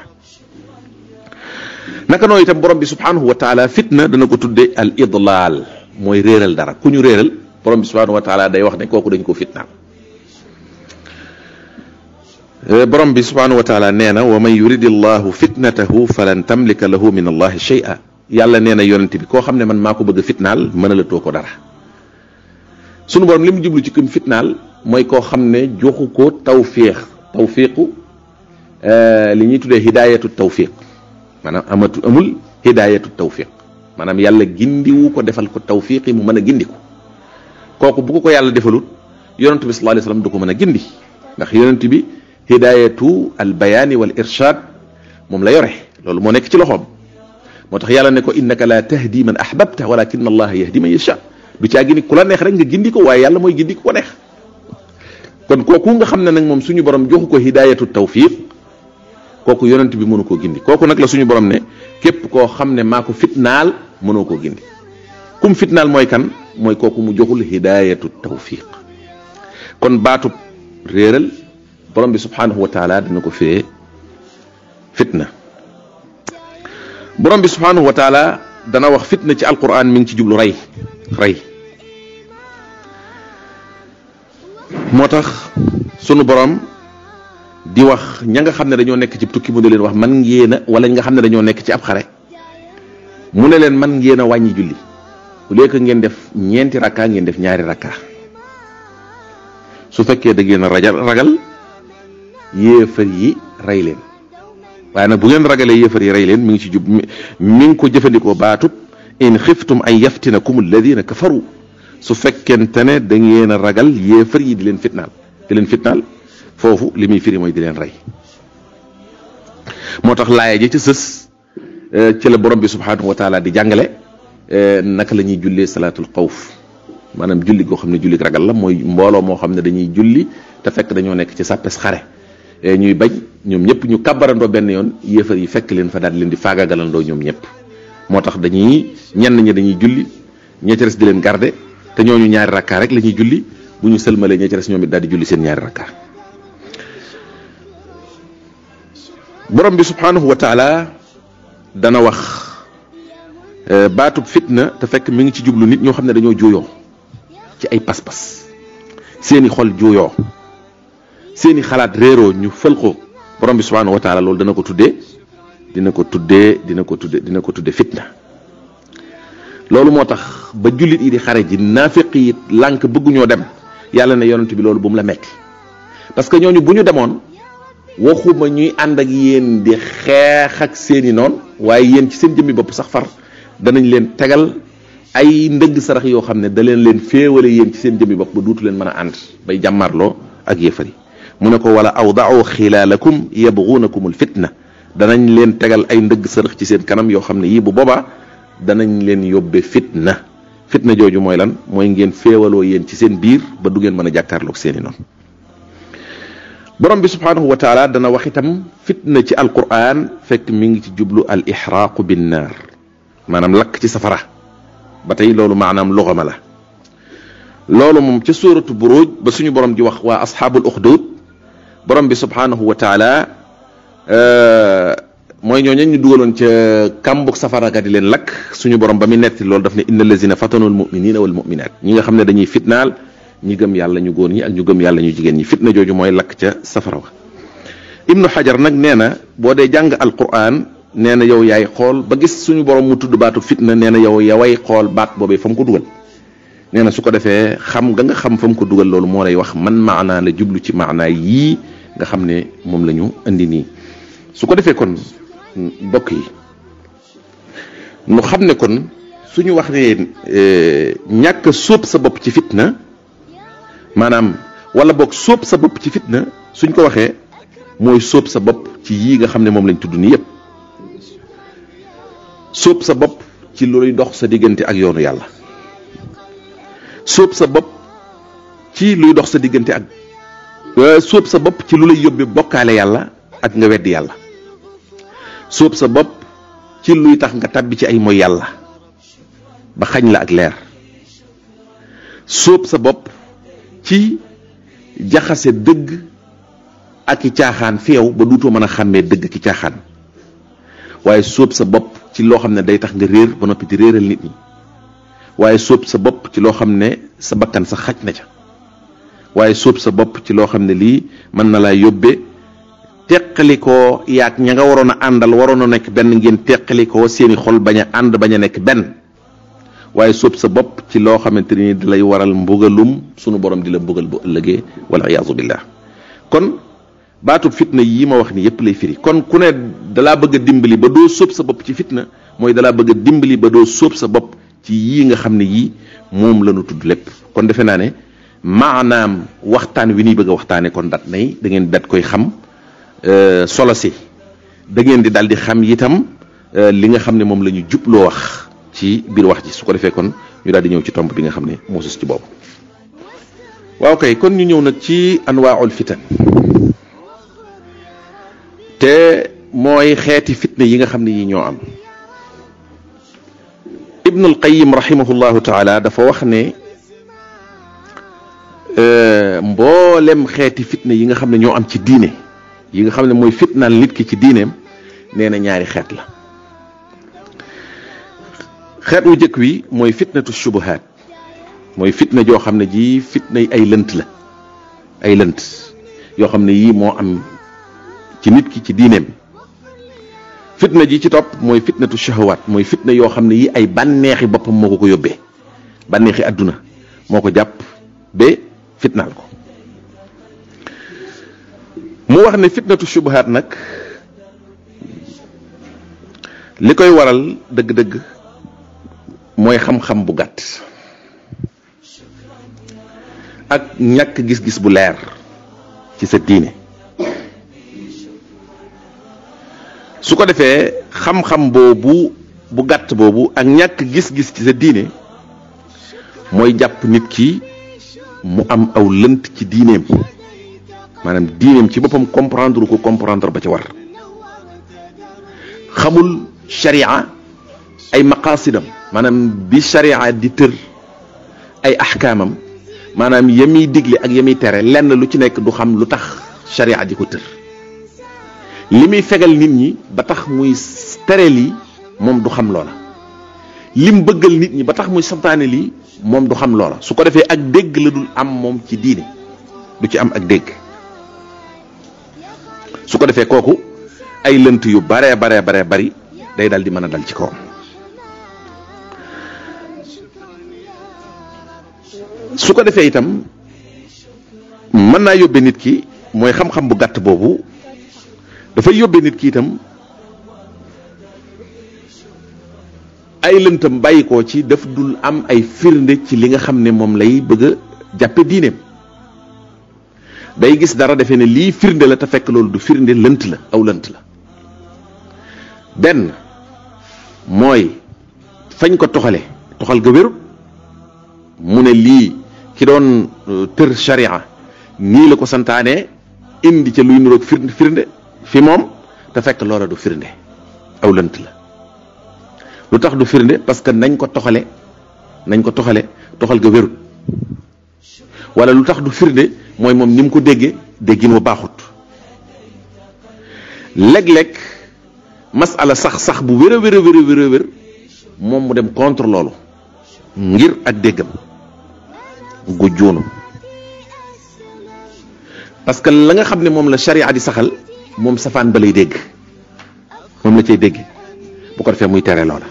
naka noonu itam borom bi subhanahu wa taala fitna dana ko tudde al idlaal mooy réeral dara ku ñu réeral borom bi subhanahu wa taala day wax ne kooku dañ ko fitnaal borom bi subhanahu wa taala nee na wa man yuridi allahu fitnatahu falan tamlika lahu min allahi shay'a yàlla nee na yonent bi koo xam ne man maa ko bëgg a fitnaal mën a la too ko dara sunu borom li mu jublu ci kim fitnaal mooy koo xam ne joxu ko tawfiqu li ñuy tuddee hidayatu tawfiq maanaam amul hidayatu tawfiq maanaam yàlla gindiwu ko defal ko tawfiqi mu mën a gindiku kooku bu ko yàlla defalut yonent bi sallallahu alayhi wasallam du ko mën a gindi ndax yonent bi hidayatu al bayaani wal irshad moom la yore loolu moo nekk ci loxoom moo tax yàlla ne ko innaka la tahdi man ahbabta walakin allaha yahdi man yasha du caa gindi ku la neex rek nga gindi ko waaye yàlla mooy gindi ko neex kon kooku nga xam ne nag moom suñu borom joxu ko hidayatu tawfiq kooku yonent bi mënu koo gindi kooku nag la suñu borom ne képp koo xam ne maa ko fitnaal mënoo koo gindi kum fitnaal mooy kan mooy kooku mu joxul hidayatu tawfiq kon baatub réeral borom bi subhanahu wa taala dina ko fee fitna borom bi subhanahu wa taala dana wax fitna ci alquran mi ngi ci jublu rey moo tax sunu borom di wax ña nga xam ne dañoo nekk ci tukki mu ne leen wax man ngeen a wala ñi nga xam ne dañoo nekk ci ab xare mu ne leen man ngeen a wàññi julli au lieu que ngeen def ñeenti rakka ngeen def ñaari rakka su fekkee da ngeen a ragal yéefar yi rey leen waaye nag bu ngeen ragalee yéefar yi rey leen mi ngi ci jub mi ngi ko jëfandikoo baatub in xiftum an yaftinakum alladina kafaru su fekkente ne da ngeen a ragal yéefar yi di leen fitnaal foofu li muy firi mooy di leen rey moo tax laaya ji ci sës ci la borom bi subhanahu wa taala di jàngale naka la ñuy jullee salaatul xawf maanaam julli goo xam ne julli ragal la mooy mbooloo moo xam ne dañuy julli te fekk dañoo nekk ci sàppes xare ñuy bañ ñoom ñëpp ñu kàbbarandoo benn yoon yéefar yi fekk leen fa daal leen di faagaagalandoo ñoom ñëpp moo tax ñenn ñi dañuy julli ña ca des di leen garde te ñooñu ñaari rakka rek la ñuy julli bu ñu sëlmalee ña ca des ñoom it daal di julli seen ñaari rakka borom bi subhanahu wa taala dana wax baatub fitna te fekk mi ngi ci jublu nit ñoo xam ne dañoo juuyoo ci ay pas-pas seeni xol juuyoo seeni xalaat réeroo ñu fël ko borom bi subhanahu wa taala loolu dina ko tuddee fitna loolu moo tax ba jullit yi di xare ji naafiq yi lànk bëgguñoo dem yàlla ne yonent bi loolu bu mu la metti parce que ñooñu bu ñu demoon waxuma ñuy ànd ak yéen di xeex ak seeni noon waaye yéen ci seen jëmmi bopp sax far danañ leen tegal ay ndëgg sarax yoo xam ne da leen féewale yéen ci seen jëmmi bopp ba duutu leen mën a ànd bay jàmmarloo ak yéefar yi mu ne ko wala awda'u xilaalakum yabghunakum al fitna danañ leen tegal ay ndëgg sarax ci seen kanam yoo xam ne yii bu boobaa danañ leen yóbbe fitna jooju mooy lan mooy ngeen féewaloo yéen ci seen biir ba du ngeen mën a jàkkaarloog seeni noonu borom bi subhanahu wa taala dana wax itam fitna ci alquran fekk mi ngi ci jublu al ixraaqu bin naar maanaam lakk ci safara ba tey loolu maanaam luxama la loolu moom ca suuratu buruj ba suñu borom di wax waa asxaabul uxdud borom bi subhanahu wa taala mooy ñooñu ñu dugaloon ca kàmbug safara ga di leen lakk suñu borom ba muy netti loolu daf ne inna allazina fatanu al muminina wal muminat ñi nga xam ne dañuy fitnaal ñi gëm yàlla ñu góor ñi ak ñu gëm yàlla ñu jigéen ñi fitna jooju mooy lakk ca safara wa ibnu xajar nag nee na boo dee jàng alquran nee na yow yaay xool ba gis suñu borom mu tudd baatu fitna nee na yow yaway xool baat boobee fa mu ko dugal nee na su ko defee xam nga xam fa mu ko dugal loolu moo lay wax man maanaa la jublu ci maanaa yii nga xam ne moom la ñu indi nii su ko defee kon mbokk yi nu xam ne kon suñu wax ne ñàkk sóob sa bopp ci fitna maanaam wala boog sóob sa bopp ci fitna suñ ko waxee mooy sóob sa bopp ci yii nga xam ne moom lañ tudd nii yépp sóob sa bopp ci luy dox sa diggante ak yoonu yàlla sóob sa bopp ci luy dox sa diggante ak sóob sa bopp ci lu lay yóbbe bokkaale yàlla ak nga weddi yàlla sóob sa bopp ci luy tax nga tàbbi ci ay mooy yàlla ba xañ la ak leer sóob sa bopp ci jaxase dëgg ak i caaxaan fi yow ba duutoo mën a xàmmee dëgg ki caaxaan waaye sóob sa bopp ci loo xam ne day tax nga réer ba noppi di réeral nit ñi waaye sóob sa bopp ci loo xam ne sa bakkan sa xaj na ca waaye sóob sa bopp ci loo xam ne lii mën na laa yóbbe teqalikoo yaag ña nga waroon a àndal waroon a nekk benn ngeen teqalikoo seeni xol bañ a ànd bañ a nekk benn waaye sóob sa bopp ci loo xamante ni da lay waral mbugalum sunu borom di la mbugal bu ëllëgee wala iyaazu billah kon baatub fitna yi ma wax ni yépp lay firi kon ku ne dalaa bëgg a dimbali ba doo sóob sa bopp ci fitna mooy dalaa bëgg a dimbali ba doo sóob sa bopp ci yii nga xam ne yii moom la ñu tudd lépp. kon defe naa ne maanaam waxtaan wi ñuy bëgg a waxtaane kon da ngeen dat koy xam solo si da ngeen di daal di xam itam li nga xam ne moom la ñu jubloo wax ci biir wax ji. su ko defee kon ñu daal di ñëw ci tomb bi nga xam ne moo sus ci boobu. waaw kay kon ñu ñëw nag ci anwaaul fitan te mooy xeeti fitna yi nga xam ne yi ñoo am. Ibnul Qayyim rahimahullahu taala dafa wax ne mboolem xeeti fitna yi nga xam ne ñoo am ci diine yi nga xam ne mooy fitnaal nit ki ci diineem nee na ñaari xeet la. xeet wu jëkk wi mooy fitnatu shubuhaat, mooy fitna joo xam ne ji fitna yi ay lënt la, ay lënt yoo xam ne yii moo am ci nit ki ci diineem. fitna ji ci topp mooy fitnatu shahawaat, mooy fitna yoo xam ne yii ay bànneexi boppam moo ko yóbbee, bànneexi àdduna moo ko jàpp ba fitnaal ko. mu wax ne fitnatu shubuhaat nag li koy waral dëgg-dëgg mooy xam-xam bu gàtt ak ñàkk gis-gis bu leer ci sa diine. su ko defee xam-xam boobu bu gàtt boobu ak ñàkk gis-gis ci sa diine mooy jàpp nit ki mu am aw lënt ci diineem, maanaam diineem ci boppam comprendre ba ci war. xamul sharia ay maqasidam, maanaam bi sharia di tër ay ahkaamam, maanaam yamiy digle ak yamiy tere lenn lu ci nekk du xam lu tax sharia di ko tër. li muy fegal nit ñi ba tax muy tere lii moom du xam loola, lim bëggal nit ñi ba tax muy santaane lii moom du xam loola. su ko defee ak dégg la dul am moom ci diine, du ci am ak dégg. su ko defee kooku ay lënt yu baree bari day dal di mën a dal ci kawam. su ko defee itam mën naa yóbbe nit ki, mooy xam-xam bu gàtt boobu dafay yóbbe nit ki itam ay lëntam bàyyi ko ci daf dul am ay firnde ci li nga xam ne moom lay bëgg a jàppe diineem. day gis dara defe ne lii firnde la te fekk loolu du firnde, lënt la, aw lënt la. benn mooy fañ ko toxal ga wérut, mu ne lii ki doon tër sharia nii la ko santaane, indi ca luy niroog firnde fi moom te fekk loola du firnde, aw lënt la. lu tax du firnde? parce que nañ ko toxale toxal ga wérut. wala lu tax du firnde mooy moom ni mu ko déggin wa baaxut. léeg-léeg masala sax bu wér a wér moom mu dem contre loolu ngir ak déggam gu juunu. parce que la nga xam ne moom la sharia di saxal moom safaan ba lay dégg, moom la cay dégg, bu ko defee muy tere loola.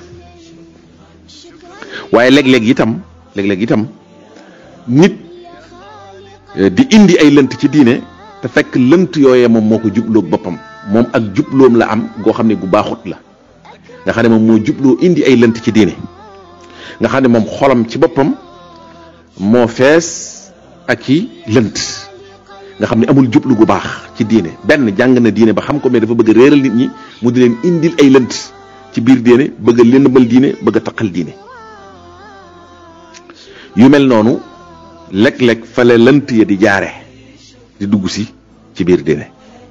waaye léeg-léeg itam nit di indi ay lënt ci diine te fekk lënt yooyee moom moo ko jubloog boppam, moom ak jubloom la am goo xam ne gu baaxut la. nga xam ne moom moo jubloo indi ay lënt ci diine, nga xam ne moom xolam ci boppam moo fees ak i lënt, nga xam ne amul jublu gu baax ci diine. benn jàng na diine ba xam ko, mais dafa bëgg a réeral nit ñi, mu di leen indil ay lënt ci biir diine, bëgg a lëndëmal diine, bëgg a taqal diine. yu mel noonu léeg-léeg fale lënt ya di jaare di dugg si ci biir diine.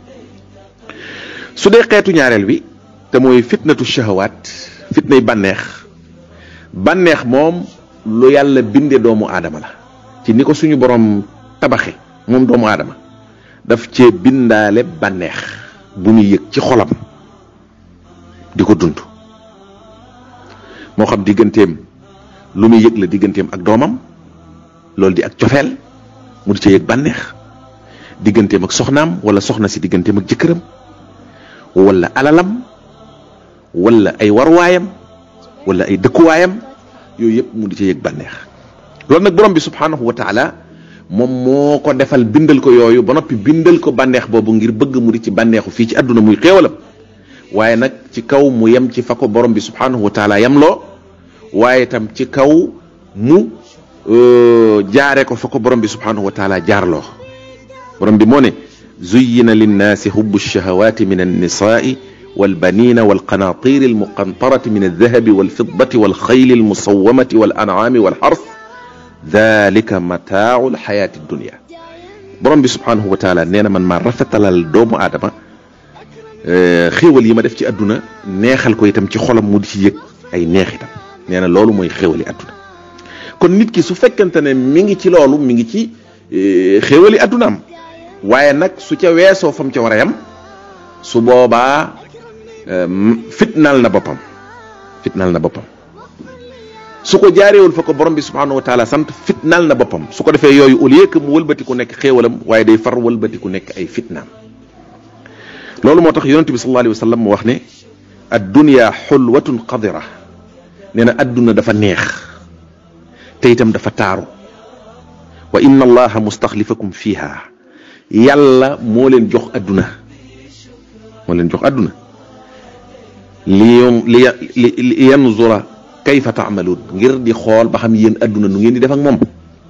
su dee xeetu ñaareel bi te mooy fitnatu shahawaat, fitnay bànneex moom lu yàlla binde doomu aadama la, ci ni ko suñu borom tabaxe moom doomu aadama daf cee bindaale bànneex bu muy yëg ci xolam di ko dund. moo xam digganteem lu muy yëg la digganteem ak doomam, loolu di ak cofeel, mu di ca yëg bànneex, digganteem ak soxnaam wala soxna si digganteem ak jëkkëram, wala alalam, wala ay warwaayam, wala ay dëkkuwaayam, yooyu yëpp mu di ca yëg bànneex. loolu nag borom bi subhanahu wa taala moom moo ko defal, bindal ko yooyu ba noppi bindal ko bànneex boobu ngir bëgg mu di ci bànneexu fii ci àdduna muy xéewalam, waaye nag ci kaw mu yem ci fa ko borom bi subhanahu wa taala yemloo waaye tam ci kaw mu jaare ko fa ko borom bi subhanahu wa taala jaarloo borom bi moo ne zuyyina linnaasi hubbu shahawati min annisaai والبنين والقناطير المقنطرة من الذهب والفضة والخيل المصومة والأنعام والحرث ذلك متاع الحياة الدنيا borom bi subhanahu wa taala nee na man maa rafetalal doomu aadama xéewal yi ma def ci àdduna neexal ko itam ci xolam mu di ci yëg ay neexitam nee na loolu mooy xéewali àdduna kon nit ki su fekkente ne mi ngi ci loolu mi ngi ci xéewali àddunaam waaye nag su ca weesoo fam ca war a yam su boobaa fitnaal na boppam su ko jaareewul fa ko borom bi subhanahu wa taala sant fitnaal na boppam su ko defee yooyu au lieu que mu wëlbatiku nekk xéewalam waaye day far wëlbatiku nekk ay fitnaam loolu moo tax yonente bi sallallahu alayhi wa sallam mu wax ne ad-dunya xulwatun qadira nee na adduna dafa neex te itam dafa taaru wa inna allaha mustaxlifakum fiha yàlla moo leen jox adduna li yanzura kayfa taamaluun ngir di xool ba xam yéen adduna nu ngeen di def ak moom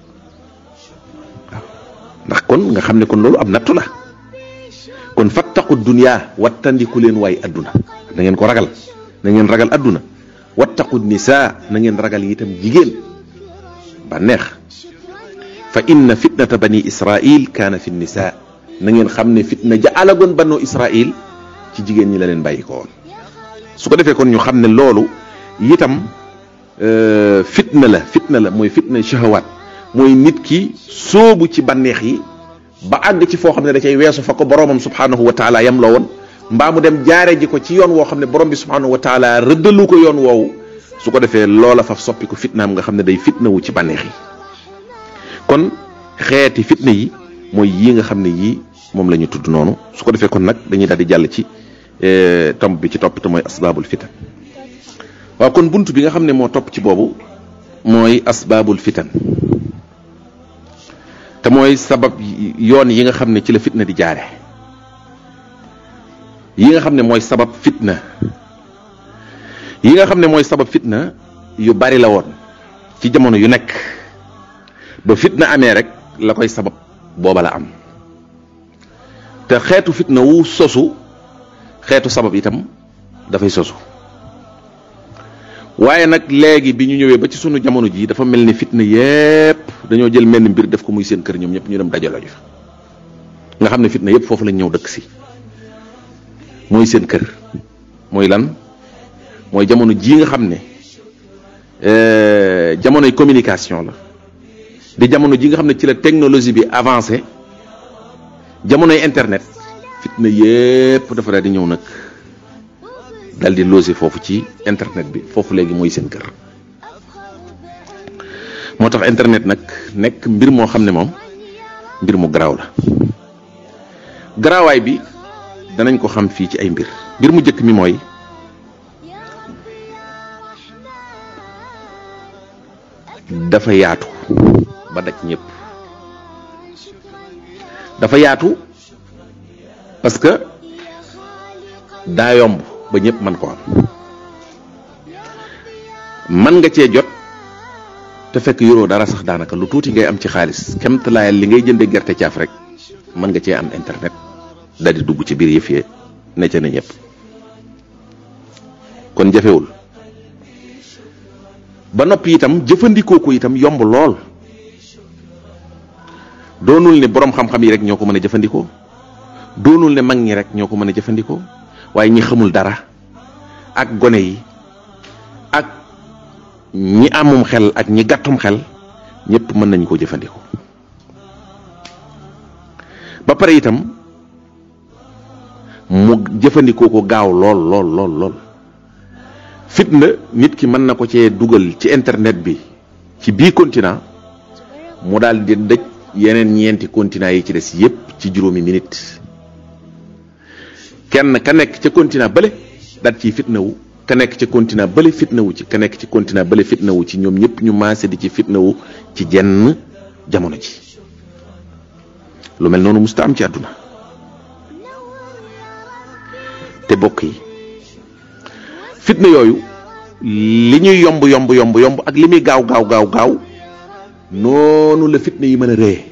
waaw ndax kon nga xam ne kon loolu am nattu la kon fattaqu dunya wattandiku leen waay adduna na ngeen ko ragal na ngeen ragal adduna wattaqu nisaa na ngeen ragal itam jigéen ba neex fa inna fitnata bani israil kaana fi nisaa na ngeen xam ne fitna ja alagoon banu israil ci jigéen ñi la leen bàyyi ko woon su ko defee kon ñu xam ne loolu itam fitna la mooy fitna shahawaat mooy nit ki sóobu ci banneex yi ba àgg ci foo xam ne da cay weesu fa ko boromam subhanahu wa taala yam loo woon mbaa mu dem jaare ji ko ci yoon woo xam ne borom bi subhanahu wa taala rëddalu ko yoon woowu su ko defee loola fa soppi ko fitnaam nga xam ne day fitna wu ci banneex yi kon xeeti fitna yi mooy yi nga xam ne yii moom la ñu tudd noonu su ko defee kon nag dañuy daal di jàll ci tomb bi ci topp te mooy asbaabul fitan waaw kon bunt bi nga xam ne moo topp ci boobu mooy asbaabul fitan te mooy sabab yoon yi nga xam ne ci la fitna di jaare yi nga xam ne mooy sabab fitna yi nga xam ne mooy sabab fitna yu bari la woon ci jamono yu nekk ba fitna amee rek la koy sabab booba la am te xeetu fitna wu sosu xeetu sabab itam dafay sosu waaye nag léegi bi ñu ñëwee ba ci sunu jamono ji dafa mel ni fitna yépp dañoo jël menn mbir def ko muy seen kër ñoom ñëpp ñu dem dajaloo fa nga xam ne fitna yépp foofu lañ ñëw dëkk si mooy seen kër mooy lan mooy jamono ji nga xam ne jamonoy communication la di jamono ji nga xam ne ci la technologie bi avancé jamonoy internet fitna yépp dafa daal di ñëw nag dal di loger foofu ci internet bi foofu léegi mooy seen kër moo tax internet nag nekk mbir moo xam ne moom mbir mu garaaw la garaawaay bi danañ ko xam fii ci ay mbir mu njëkk mi mooy dafa yaatu ba daj ñëpp dafa yaatu parce que daa yomb ba ñëpp man ko am man nga cee jot te fekk yoroo dara sax daanaka lu tuuti ngay am ci xaalis kemtalaayal li ngay jënde gerte caaf rek mën nga cee am internet daal di dugg ci biir yëf yi ne ca na ñëpp kon jafewul ba noppi itam jëfandikoo ko itam yomb lool doonul ne boroom xam-xam yi rek ñoo ko mën a jëfandikoo doonul ne mag ñi rek ñoo ko mën a jëfandikoo waaye ñi xamul dara ak gone yi ak ñi amum xel ak ñi gàttum xel ñëpp mën nañ ko jëfandikoo ba pare itam mu jëfandikoo ko gaaw lool fitna nit ki mën na ko cee dugal ci internet bi ci bii continent mu daal di dëj yeneen ñeenti continent yi ci des yépp ci juróomi minute kenn ka nekk ca continent bële daal ciy fitnawu ka nekk ca continent bële fitnawu ci ka nekk ci continent bële fitnawu ci ñoom ñëpp ñu maase di ci fitnawu ci jenn jamono ji lu mel noonu musta am ci àdduna te bokk yi fitna yooyu li ñuy yomb ak li muy gaaw noonu la fitna yi mën a rëye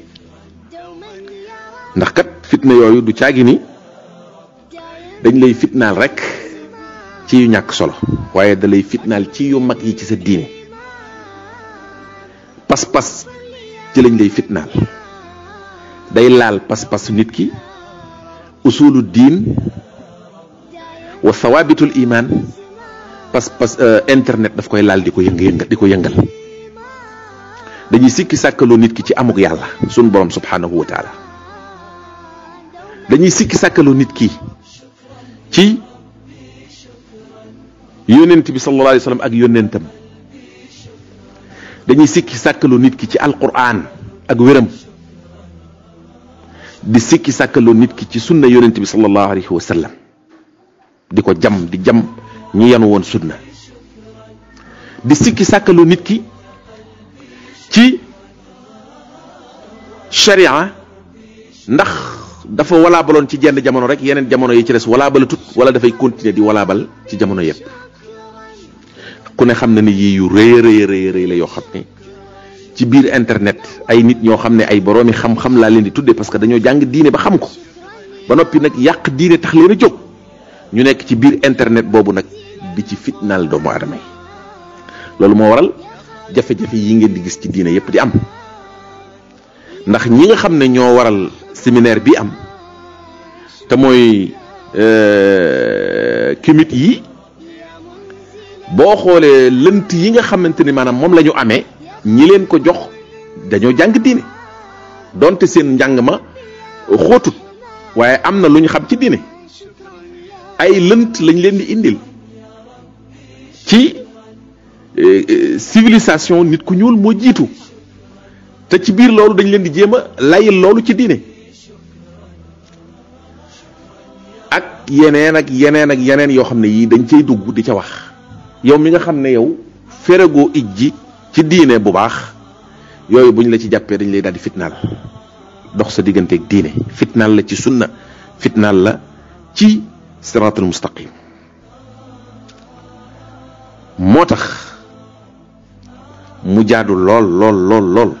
ndax kat fitna yooyu du caagi ni dañ lay fitnaal rek ci yu ñàkk solo waaye da lay fitnaal ci yu mag yi ci sa diine pas-pas ci lañ lay fitnaal day laal pas-pasu nit ki usulu diin wa sawabitul iman pas-pas internet daf koy laal di ko yëngal dañuy sikki sàkkaloo nit ki ci amuk yàlla sunu borom subhanahu wa taala dañuy sikki sàkkaloo nit ki ci yonent bi sallallahu alayhi wa sallam ak yonentam dañuy sikki sàkkaloo nit ki ci alquran ak wéram di sikki sàkkaloo nit ki ci sunna yonent bi sallallahu alayhi wa sallam di ko jam ñi yanu woon sunna di sikki sàkkaloo nit ki ci sharia ndax dafa walaabaloon ci jenn jamono rek yeneen jamono yi ci des walaabala tut wala dafay continuer di walaabal ci jamono yépp ku ne xam na ni yii yu rëy la yoo xam ne ci biir internet ay nit ñoo xam ne ay boroomi xam-xam laa leen di tuddee parce que dañoo jàng diine ba xam ko ba noppi nag yàq diine tax leen a jóg ñu nekk ci biir internet boobu nag di ci fitnaal doomu aadama yi loolu moo waral jafe-jafe yi ngeen di gis ci diine yépp di am ndax ñi nga xam ne ñoo waral séminaire bi am te mooy kimit yi boo xoolee lënt yi nga xamante ni maanaam moom la ñu amee ñi leen ko jox dañoo jàng diine donte seen njàng ma xóotut waaye am na lu ñu xam ci diine ay lënt lañ leen di indil ci civilisation nit ku ñuul moo jiitu te ci biir loolu dañ leen di jéem a layil loolu ci diine ak yeneen yoo xam ne yii dañ cay dugg di ca wax yow mi nga xam ne yow feragoo ijji ci diine bu baax yooyu buñ la ci jàppee dañ lay daal di fitnaal dox sa digganteeg diine fitnaal la ci sunna fitnaal la ci siraatul mustaqim moo tax mu jaadu lool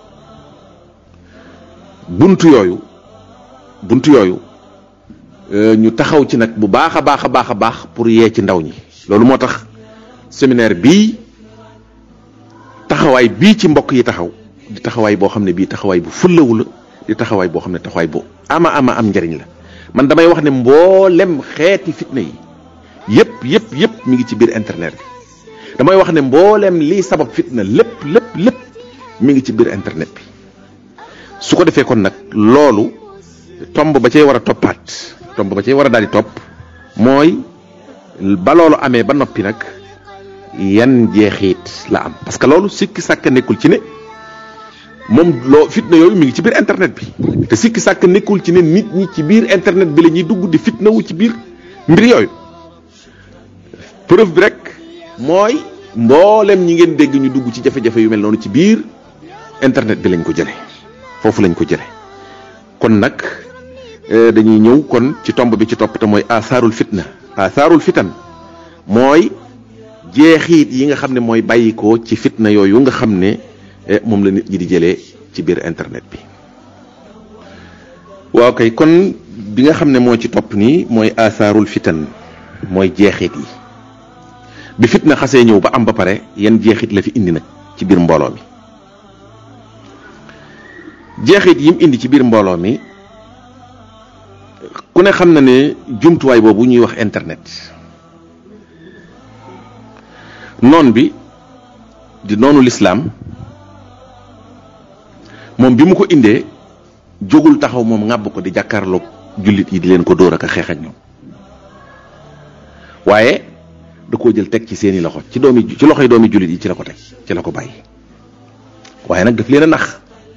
buntu yooyu ñu taxaw ci nag bu baax a baax pour yee ci ndaw ñi loolu moo tax séminaire bii taxawaay bii ci mbokk yi taxaw di taxawaay boo xam ne bii taxawaay bu fullawu la di taxawaay boo xam ne taxawaay bu ama am njariñ la man damay wax ne mboolem xeeti fitna yi yépp mi ngi ci biir internet bi damay wax ne mboolem lii sabab fitna lépp mi ngi ci biir internet bi su ko defee kon nag loolu tomb ba cay war a toppaat tomb ba cay war a daal di topp mooy ba loolu amee ba noppi nag yan jeexit la am parce que loolu sikki sàkk nekkul ci ne moom loo fitna yooyu mi ngi ci biir internet bi te sikki sàkk nekkul ci ne nit ñi ci biir internet bi la ñuy dugg di fitna wu ci biir mbir yooyu preuve bi rek mooy mboolem ñi ngeen dégg ñu dugg ci jafe-jafe yu mel noonu ci biir internet bi lañ ko jële foofu lañ ko jële kon nag dañuy ñëw kon ci tomb bi ci topp te mooy asaarul fitan mooy jeexiit yi nga xam ne mooy bàyyikoo ci fitna yooyu nga xam ne moom la nit ñi di jëlee ci biir internet bi waaw kay kon bi nga xam ne moo ci topp nii mooy asaarul fitan mooy jeexiit yi bi fitna xasee ñëw ba am ba pare yan jeexit la fi indi nag ci biir mbooloo mi jeexit yim indi ci biir mbooloo mi ku ne xam na ne jumtuwaay boobu ñuy wax internet noon bi di noonu lislaam moom bi mu ko indee jógul taxaw moom ŋàbb ko di jàkkaarloog jullit yi di leen ko dóor ak a xeex ak ñoom waaye da koo jël teg ci seeni loxo ci loxoy doomi jullit yi ci la ko teg ci la ko bàyyi waaye nag daf leen a nax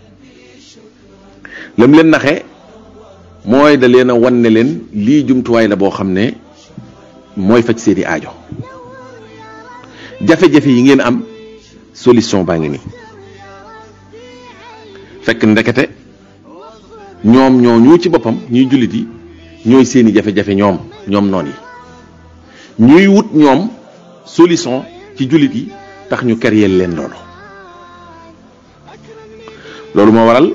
lam leen naxee mooy da leen a wan ne leen lii jumtuwaay la boo xam ne mooy faj seeni aajo jafe-jafe yi ngeen am solution baa ngi nii fekk ndekete ñoom ñooñu ci boppam ñuy jullit yi ñooy seeni jafe-jafe ñoom noon yi ñuy wut ñoom solution ci jullit yi tax ñu créer leen loolu moo waral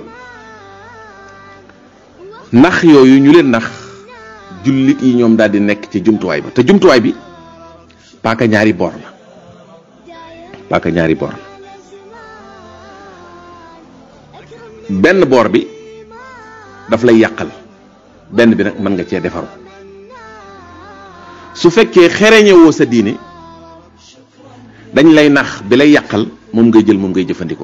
nax yooyu ñu leen nax jullit yi ñoom daal di nekk ci jumtuwaay ba te jumtuwaay bi paaka ñaari boor la benn boor bi daf lay yàqal benn bi nag mën nga cee defaru su fekkee xereñewoo sa diine dañ lay nax bi lay yàqal moom ngay jël moom ngay jëfandikoo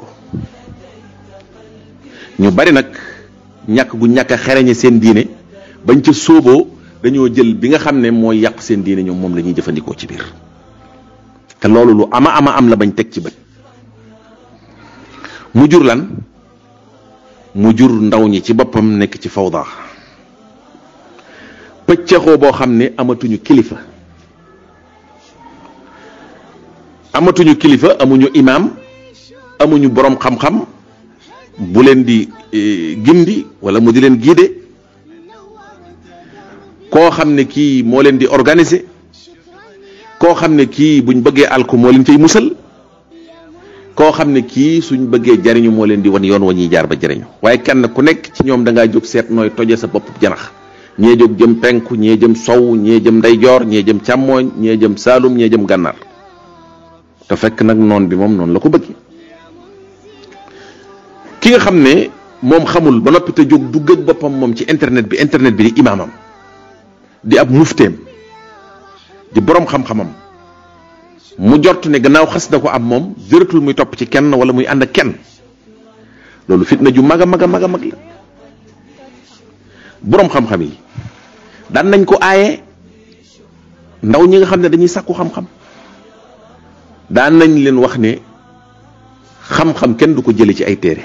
ñu bari nag ñàkk gu ñàkk a xereñe seen diine bañ ca sóoboo dañoo jël bi nga xam ne mooy yàq seen diine ñoom moom la ñuy jëfandikoo ci biir te loolu lu ama am la bañ teg ci bët mu jur lan mu jur ndaw ñi ci boppam nekk ci fawda pëccëxoo boo xam ne amatuñu kilifa amuñu imaam amuñu borom xam-xam bu leen di gindi wala mu di leen guider koo xam ne kii moo leen di organiser koo xam ne kii buñ bëggee alku moo leen cay musal koo xam ne kii suñ bëggee jariñu moo leen di wan yoon wa ñuy jaar ba jariñu waaye kenn ku nekk ci ñoom da ngaa jóg seet nooy toje sa bopp janax ñee jóg jëm penku ñee jëm sow ñee jëm ndeyjoor ñee jëm càmmooñ ñee jëm saalum ñee jëm gànnaar te fekk nag noon bi moom noonu la ko bëgg ki nga xam ne moom xamul ba noppi te jóg dugg ak boppam moom ci internet bi di imaamam di ab mufteem di borom xam-xamam mu jort ne gannaaw xas na ko am moom jëratul muy topp ci kenn wala muy ànd ak kenn loolu fitna ju mag a mag la borom xam-xam yi daan nañ ko aaye ndaw ñi nga xam ne dañuy sàkku xam-xam daan nañ leen wax ne xam-xam kenn du ko jële ci ay téere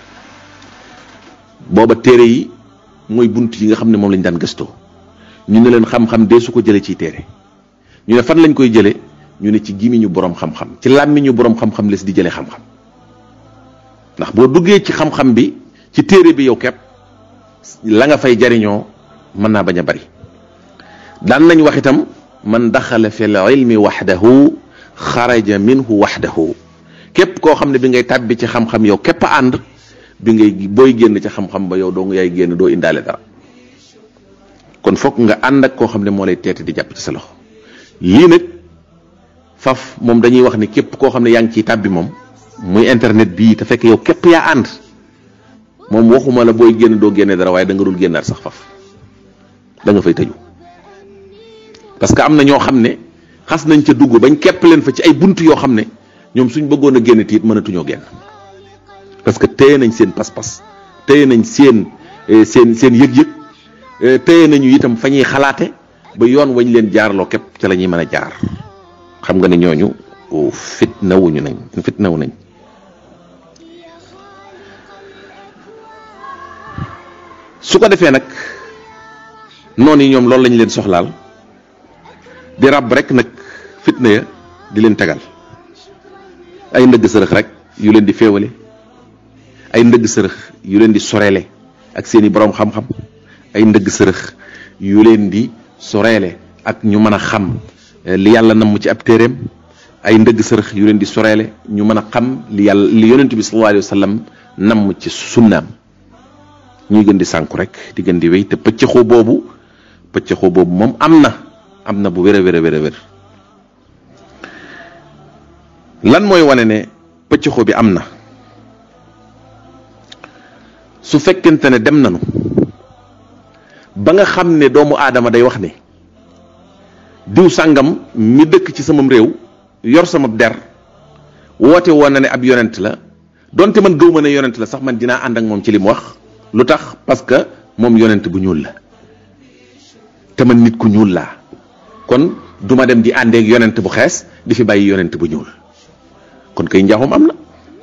booba téere yi mooy bunt yi nga xam ne moom lañ daan gëstoo ñu ne leen xam-xam dee su ko jële ciy téere ñu ne fan lañ koy jële ñu ne ci gimiñu borom xam-xam ci làmmiñu borom xam-xam les di jële xam-xam ndax boo duggee ci xam-xam bi ci téere bi yow kepp la nga fay jariñoo mën naa bañ a bari daan nañ wax itam man daxala fil ilmi waxdahu xaraja minhu waxdahu képp koo xam ne bi ngay tàbbi ci xam-xam yow képp a ànd bi ngay booy génn ci xam-xam ba yow doo yaay génn doo indaale dara kon fokk nga ànd ak koo xam ne moo lay teete di jàpp ci sa loxo lii nag faf moom dañuy wax ne képp koo xam ne yaa ngi ciy tàbbi moom muy internet bii te fekk yow képp yaa ànd moom waxuma la booy génn doo génne dara waaye da nga dul génnaat sax faf da nga fay tëju parce que am na ñoo xam ne xas nañ ca dugg bañ képp leen fa ci ay bunt yoo xam ne ñoom suñ bëggoon a génn tiit mënatuñoo génn parce que téye nañ seen pas-pas téye nañ seen yëg-yëg téye nañu itam fa ñuy xalaate ba yoon wañ leen jaarloo képp ca la ñuy mën a jaar xam nga ne ñooñu fitnawu nañ su ko defee nag noonu yi ñoom loolu lañ leen soxlaal di rab rek nag fitna ya di leen tegal ay ndëgg sërëx rek yu leen di féewale ay ndëgg sërëx yu leen di soreele ak seeni borom xam-xam ay ndëgg sërëx yu leen di soreele ak ñu mën a xam li yàlla namm ci ab téeréem ay ndëgg sërëx yu leen di soreele ñu mën a xam li yonent bi sallallahu alayhi wa sallam namm ci sunnaam ñuy gën di sànku rek di gën di wéy te pëccëxoo boobu moom am na bu wér a wér lan mooy wane ne pëccëxoo bi am na su fekkente ne dem nañu ba nga xam ne doomu aadama day wax ne diw sàngam mi dëkk ci samam réew yor sama der woote woon na ne ab yonent la donte man gëw ma ne yonent la sax man dinaa ànd ak moom ci li mu wax lu tax parce que moom yonent bu ñuul la te man nit ku ñuul laa kon duma dem di àndeek yonent bu xees di fi bàyyi yonent bu ñuul kon kay njaaxum am na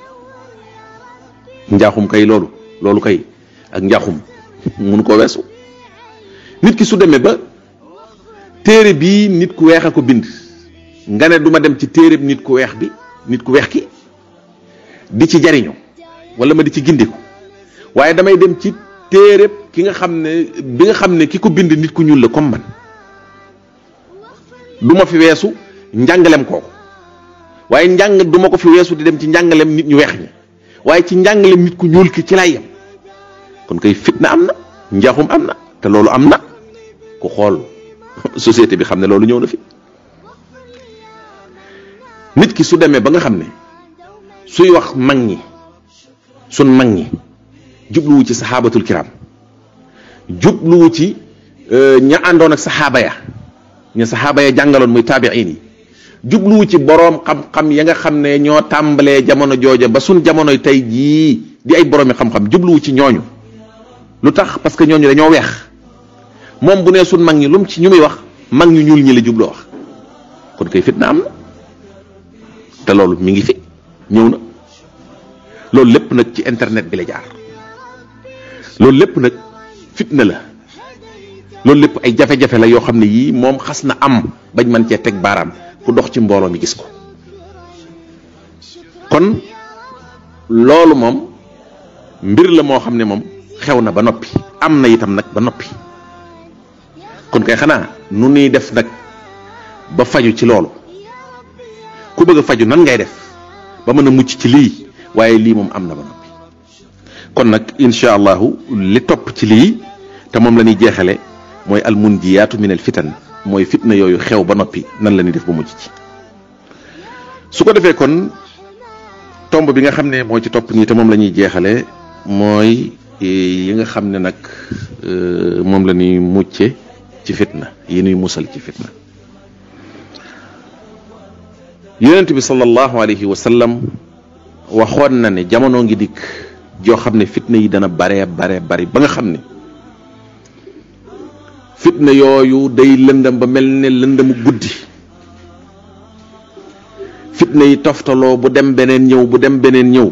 njaaxum kay loolu kay ak njaaxum mun ko weesu nit ki su demee ba téere bii nit ku weex a ko bind nga ne duma dem ci téere nit ku weex ki di ci jariñu wala ma di ci gindiku waaye damay dem ci téere bi nga xam ne ki ko bind nit ku ñuul la comme man du ma fi weesu njàngalem kooku waaye njàng duma ko fi weesu di dem ci njàngalem nit ñu weex ñi waaye ci njàngalem nit ku ñuul ki ci lay yem kon kay fitna am na njaaxum am na te loolu am na ku xool société bi xam ne loolu ñëw na fi nit ki su demee ba nga xam ne suy wax mag ñi sun mag ñi jubluwu ci saxaabatul kiram jubluwu ci ña àndoon ak saxaaba ya ña saxaaba ya jàngaloon muy taabiin yi jubluwu ci boroom xam-xam ya nga xam ne ñoo tàmbalee jamono jooja ba sun jamonoy tey jii di ay boroomi xam-xam jubluwu ci ñooñu lu tax parce que ñooñu dañoo weex moom bu nee sun mag ñi lum ci ñu muy wax mag ñu ñuul ñi la jubloo wax kon kay fitna am na te loolu mi ngi fi ñëw na loolu lépp nag ci internet bi la jaar loolu lépp nag fitna la loolu lépp ay jafe-jafe la yoo xam ne yii moom xas na am bañ mën cee teg baaraam ku dox ci mbooloo mi gis ko kon loolu moom mbir la moo xam ne moom xew na ba noppi am na itam nag ba noppi kon kay xanaa nu nuy def nag ba faju ci loolu ku bëgg a faju nan ngay def ba mën a mucc ci lii waaye lii moom am na ba noppi kon nag insha allahu li topp ci lii te moom la ñuy jeexale mooy almunjiyaatu min al fitan mooy fitna yooyu xew ba noppi nan la ñuy def ba mucc ci su ko defee kon tomb bi nga xam ne moo ci topp nii te moom la ñuy jeexale mooy yi nga xam ne nag moom la ñuy mucce ci fitna yi ñuy musal ci fitna yonent bi sallallahu alayhi wa sallam waxoon na ne jamono ngi dikk joo xam ne fitna yi dana bare bari ba nga xam ne fitna yooyu day lëndam ba mel ne lëndamu guddi fitna yi toftaloo bu dem beneen ñëw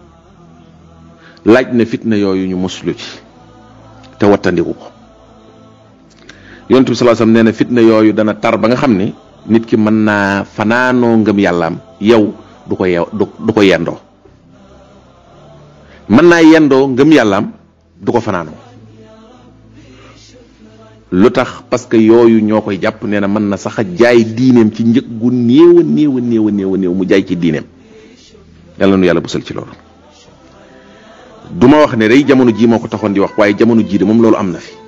laaj na fitna yooyu ñu muslu ci te wattandiku ko yonent bi sallallahu alayhi wa sallam nee na fitna yooyu dana tar ba nga xam ne nit ki mën naa fanaanoo ngëm yàllaam yow du ko yendoo mën naa yendoo ngëm yàllaam du ko fanaanoo lu tax parce que yooyu ñoo koy jàpp nee na mën na sax a jaay diineem ci njëg gu néew mu jaay ci diineem yàlla nu yàlla busal ci loolu duma wax ne day jamono ji moo ko taxoon di wax waaye jamono jii de moom loolu am na fi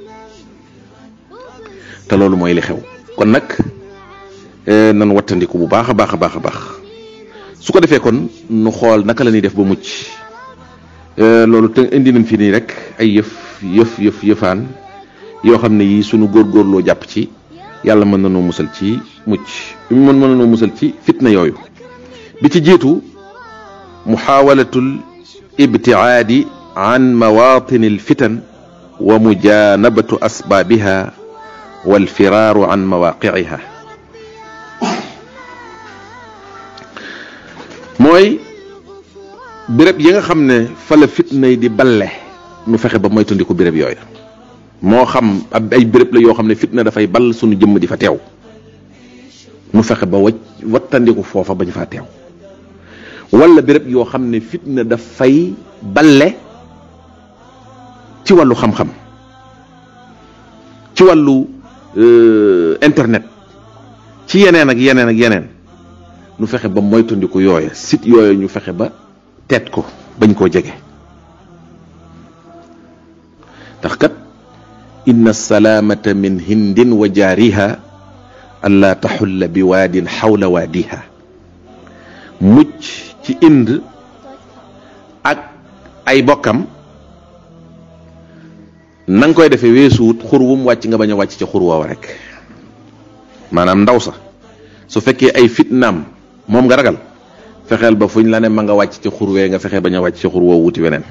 te loolu mooy li xew kon nag nan wattandiku bu baax a baax su ko defee kon nu xool naka la ñuy def ba mucc loolu te indi nañ fi nii rek ay yëfaan yoo xam ne yii sunu góorgóorloo jàpp ci yàlla mën na noo musal ci mucc mën na noo musal ci fitna yooyu bi ci jiitu muxaawalatul ibtiaadi an mawaatin al fitan wa mujanabatu asbaabiha wal firaaru an mawaaqiiha mooy béréb yi nga xam ne fa la fitna yi di balle nu fexe ba moytandiku béréb yooyu moo xam ay béréb la yoo xam ne fitna dafay ball sunu jëmm di fa teew nu fexe ba wattandiku foofa bañ faa teew wala béréb yoo xam ne fitna dafay balle ci wàllu xam-xam ci wàllu internet ci yeneen ak yeneen nu fexe ba moytandiku yooya site yooya ñu fexe ba teet ko bañ koo jege tax kat inna salaamata min hindin wa jaariha alla taxulla bi waadin xawla waadiha mucc ci Inde ak ay bokkam na nga koy defee weesuwut xur wum wàcc nga bañ a wàcc ca xur woowa rek maanaam ndaw sa su fekkee ay fitnaam moom nga ragal fexeel ba fuñ la ne ma nga wàcc ci xur wee nga fexe bañ a wàcc ci xur woo wuti weneen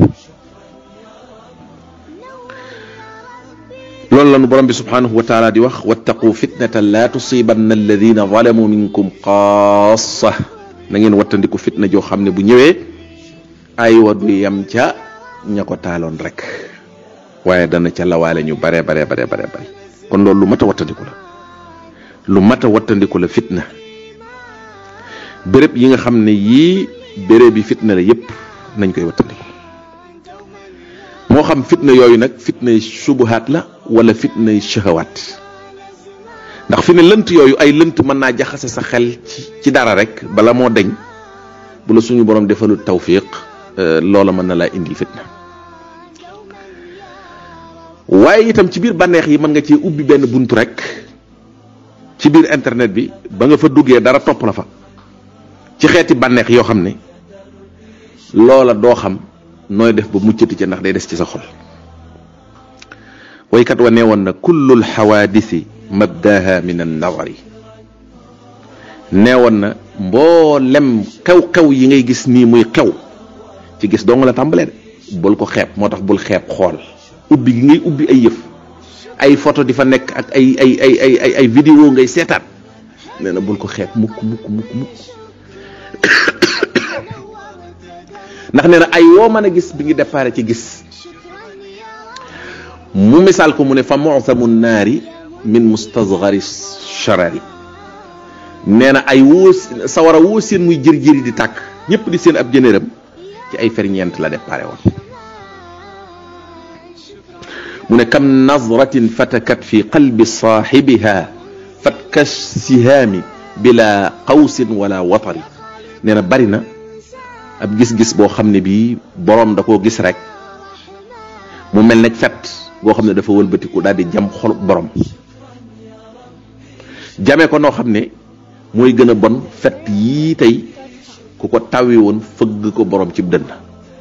loolu la nu borom bi subhanahu wa taala di wax wattaqu fitnatan la tusibanna alladina zalamu minkum xaassa na ngeen wattandiku fitna joo xam ne bu ñëwee ay wa du yam ca ña ko taaloon rek waaye dana ca lawaale ñu bare kon loolu lu mat a wattandiku la fitna béréb yi nga xam ne yii béréb yi fitna la yépp nañ koy wattandiku moo xam fitna yooyu nag fitnay subuhaat la wala fitnay shahawaat ndax fi ne lënt yooyu ay lënt mën naa jaxase sa xel ci dara rek bala moo deñ bu la suñu borom defalul tawfiq loola mën na laa indil fitna. waaye itam ci biir bànneex yi mën nga cee ubbi benn buntu rek ci biir internet bi ba nga fa duggee dara topp la fa ci xeeti bànneex yoo xam ne loola doo xam nooy def ba muccati ca ndax day des ci sa xol. waykat wa nee woon na kullul xawaadisi mabdaha min an nazari, nee woon na mboolem xew-xew yi ngay gis nii muy xew ci gis doo nga la tàmbalee de bul ko xeeb, moo tax bul xeeb xool ubbi gi ngay ubbi ay yëf ay photo di fa nekk ak ay vidéo ngay seetaat, nee na bul ko xeeb mukk ndax nee na ay woo mën a gis bi ngi déparé ci gis. mu misaal ko mu ne fa mu'samu naari min mustasghari sharari, nee na ay sawara woo seen muy jër-jëri di tàkk ñëpp di seen ab jëneeram ci ay ferñeent la déparé woon. mu ne kam nazratin fatakat fi qalbi saahibiha fatka sihaami bila qawsin wala watari, nee na bari na ab gis-gis boo xam ne bii boroom da koo gis rek mu mel ne fet boo xam ne dafa wëlbatiku daal di jam xol borom, jamee ko noo xam ne mooy gën a bon fet yii tey ku ko tawi woon fëgg ko borom cib dënn.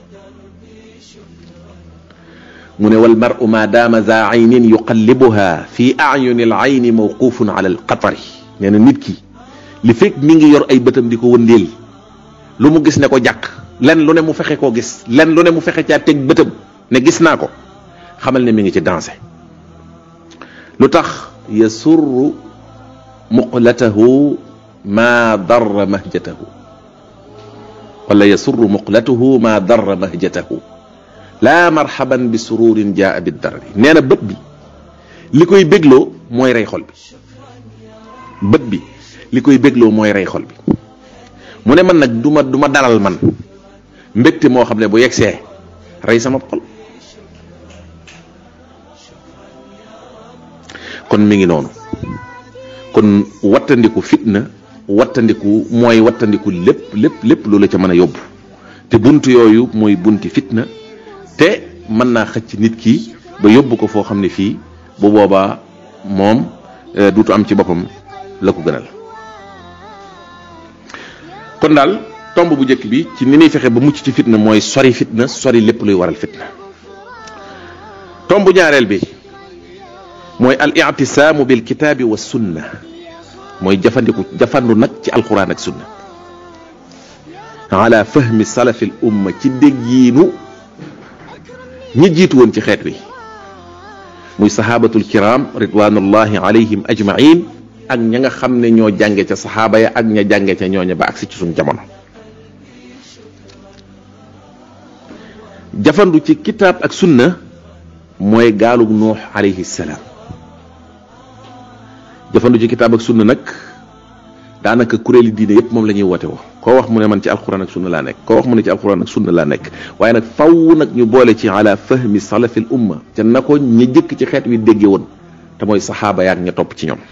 mu ne wal mar'u ma daama za aynin yuqallibuha fi a'yuni al ayni mawqufun ala al qatari, nee na nit ki li fekk mi ngi yor ay bëtam di ko wëndeel lu mu gis ne ko jàkk, len lu ne mu fexe koo gis, len lu ne mu fexe caa teg bëtam ne gis naa ko, xamal ne mi ngi ci danger. lu tax yasurru muqlatahu ma darra mahjatahu, wala yasurru muqlatuhu ma darra mahjatahu laa marhaban bi sururin jaa bi darari, nee na bët bi li koy bégloo mooy rey xol bi, bët bi li koy bégloo mooy rey xol bi. mu ne man nag du ma dalal man mbégte moo xam ne bu yegsee rey sama xol. kon mi ngi noonu, kon wattandiku fitna, wattandiku mooy wattandiku lépp lu la ca mën a yóbbu, te bunt yooyu mooy bunti fitna, te mën naa xëcc nit ki ba yóbbu ko foo xam ne fii bu boobaa moom duutu am ci boppam la ko gënal. kon daal tomb bu njëkk bi ci ni ñuy fexe ba mucc ci fitna mooy sori fitna, sori lépp luy waral fitna. tomb ñaareel bi mooy al i'tisaamu bil kitaabi wa sunna, mooy jafandu nag ci alquran ak sunna ala fahmi salafil umma, ci déggiinu ñi jiitu woon ci xeet wi muy sahabatul kiram ridwanullahi alayhim ajmain, ak ña nga xam ne ñoo jànge ca saxaaba ya ak ña jànge ca ñooña ba agsi ci suñu jamono. jafandu ci kitaab ak sunna mooy gaalug nuux alayhi salaam. jafandu ci kitaab ak sunna nag daanaka kuréeli diine yépp moom la ñuy woote woo, koo wax mu ne man ci alquran ak sunna laa nekk, koo wax mu ne ci alquran ak sunna laa nekk, waaye nag faw nag ñu boole ci ala fahmi salafil umma, ca na ko ña jëkk ci xeet wi dégge woon te mooy saxaaba yaak ña topp ci ñoom,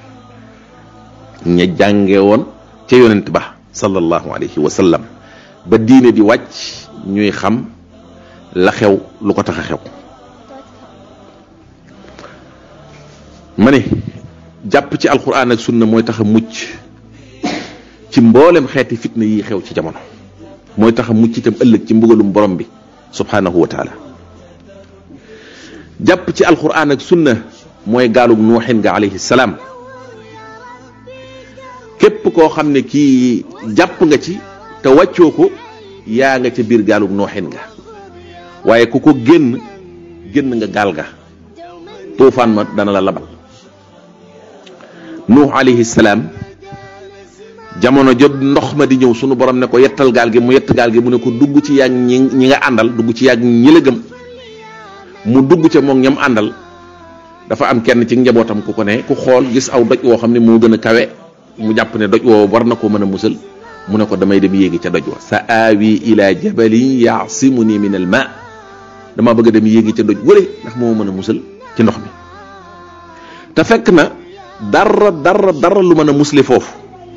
ña jànge woon ca yonent ba sallallahu alayhi wa sallam ba diine di wàcc ñuy xam la xew lu ko tax a xew. ma ne jàpp ci alquran ak sunna mooy tax a mucc ci mboolem xeeti fitna yi xew ci jamono, mooy tax a mucc itam ëllëg ci mbugalum borom bi subhanahu wa taala. jàpp ci alquran ak sunna mooy gaalug nuuxin nga alayhi salaam. képp koo xam ne kii jàpp nga ci te wàccoo ko yaa nga ca biir gaalug nuuxin nga, waaye ku ko génn nga gaal ga, tuufaan ma dana la labal. nuux alayhi salaam jamono jot ndox ma di ñëw sunu borom ne ko yettal gaal gi, mu yett gaal gi, mu ne ko dugg ci yàgg ñi nga àndal, dugg ci yàgg ñi la gëm. mu dugg ca moom ñam àndal, dafa am kenn ci njabootam ku ko ne ku xool gis aw doj woo xam ne moo gën a kawe, mu jàpp ne doj woo war na koo mën a musal, mu ne ko damay dem yéegi ca doj wa, sa aawi ila jabalin yaasimuni min al ma, dama bëgg a dem yéegi ca doj wële ndax moo mën a musal ci ndox mi. te fekk na dara lu mën a musle foofu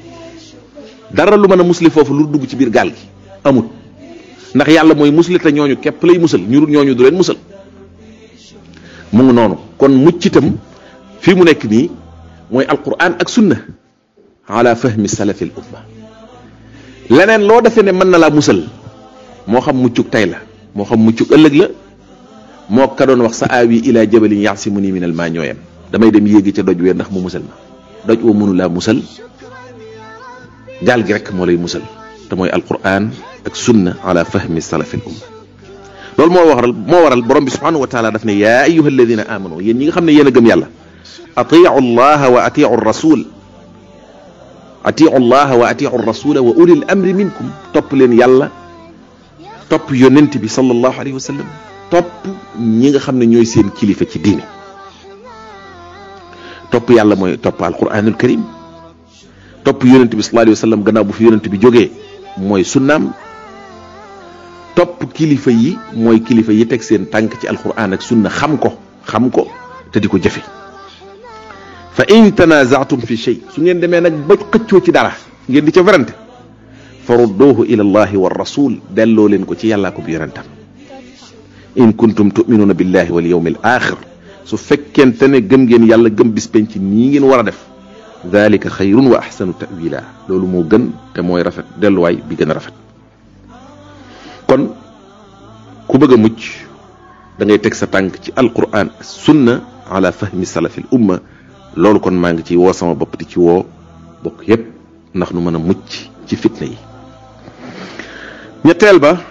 lu dugg ci biir gaal gi amut, ndax yàlla mooy musle te ñooñu képp lay musal, ñu dul ñooñu du leen musal. mu ngi noonu kon mucc itam fii mu nekk nii mooy alquran ak sunna ala fahmi salafil umma. leneen loo defee ne mën na laa musal moo xam muccuk tey la moo xam muccuk ëllëg la, moo ka doon wax sa aawi ila jabalin ya'simuni minal maa ñooyam, damay dem yéegi ca doj wee ndax mu musal ma. doj woo mënu laa musal, gaal gi rek moo lay musal te mooy alquran ak sunna ala fahmi salafil umma. loolu moo waral borom bi subhanahu wa taala daf ne yaa ayyuha alladina amanu, yéen ñi nga xam ne yéen a gëm yàlla, atiu llaha wa atiu rasul, atiu llaha wa atiu rasula wa ulil amri minkum, topp leen yàlla, topp yonent bi sallallahu alayhi wa sallam, topp ñi nga xam ne ñooy seen kilifa ci diine. topp yàlla mooy topp alquranul karim, topp yonent bi sallallahu alayhi wa sallam gannaaw bu fi yonent bi jógee mooy sunnaam, topp kilifa yi mooy kilifa yi teg seen tànk ci alquran ak sunna, xam ko te di ko jëfe. fa in tanaza'tum fi shay, su ngeen demee nag ba xëccoo ci dara ngeen di ca werante, farudduhu ila allahi wa rasul, delloo leen ko ci yàllaa ko bi yonentam. in kuntum tu'minuna billahi wal yawmil axir, su fekkente ne gëm ngeen yàlla gëm bis penc nii ngeen war a def, dalika xayrun wa ahsanu ta'wila, loolu moo gën te mooy rafet delluwaay bi gën a rafet. kon ku bëgg a mucc da ngay teg sa tànk ci alquran sunna ala fahmi salafil umma. loolu kon maa ngi ci woo sama bopp di ci woo bokk yépp ndax nu mën a mucc ci fitna yi. ñetteel ba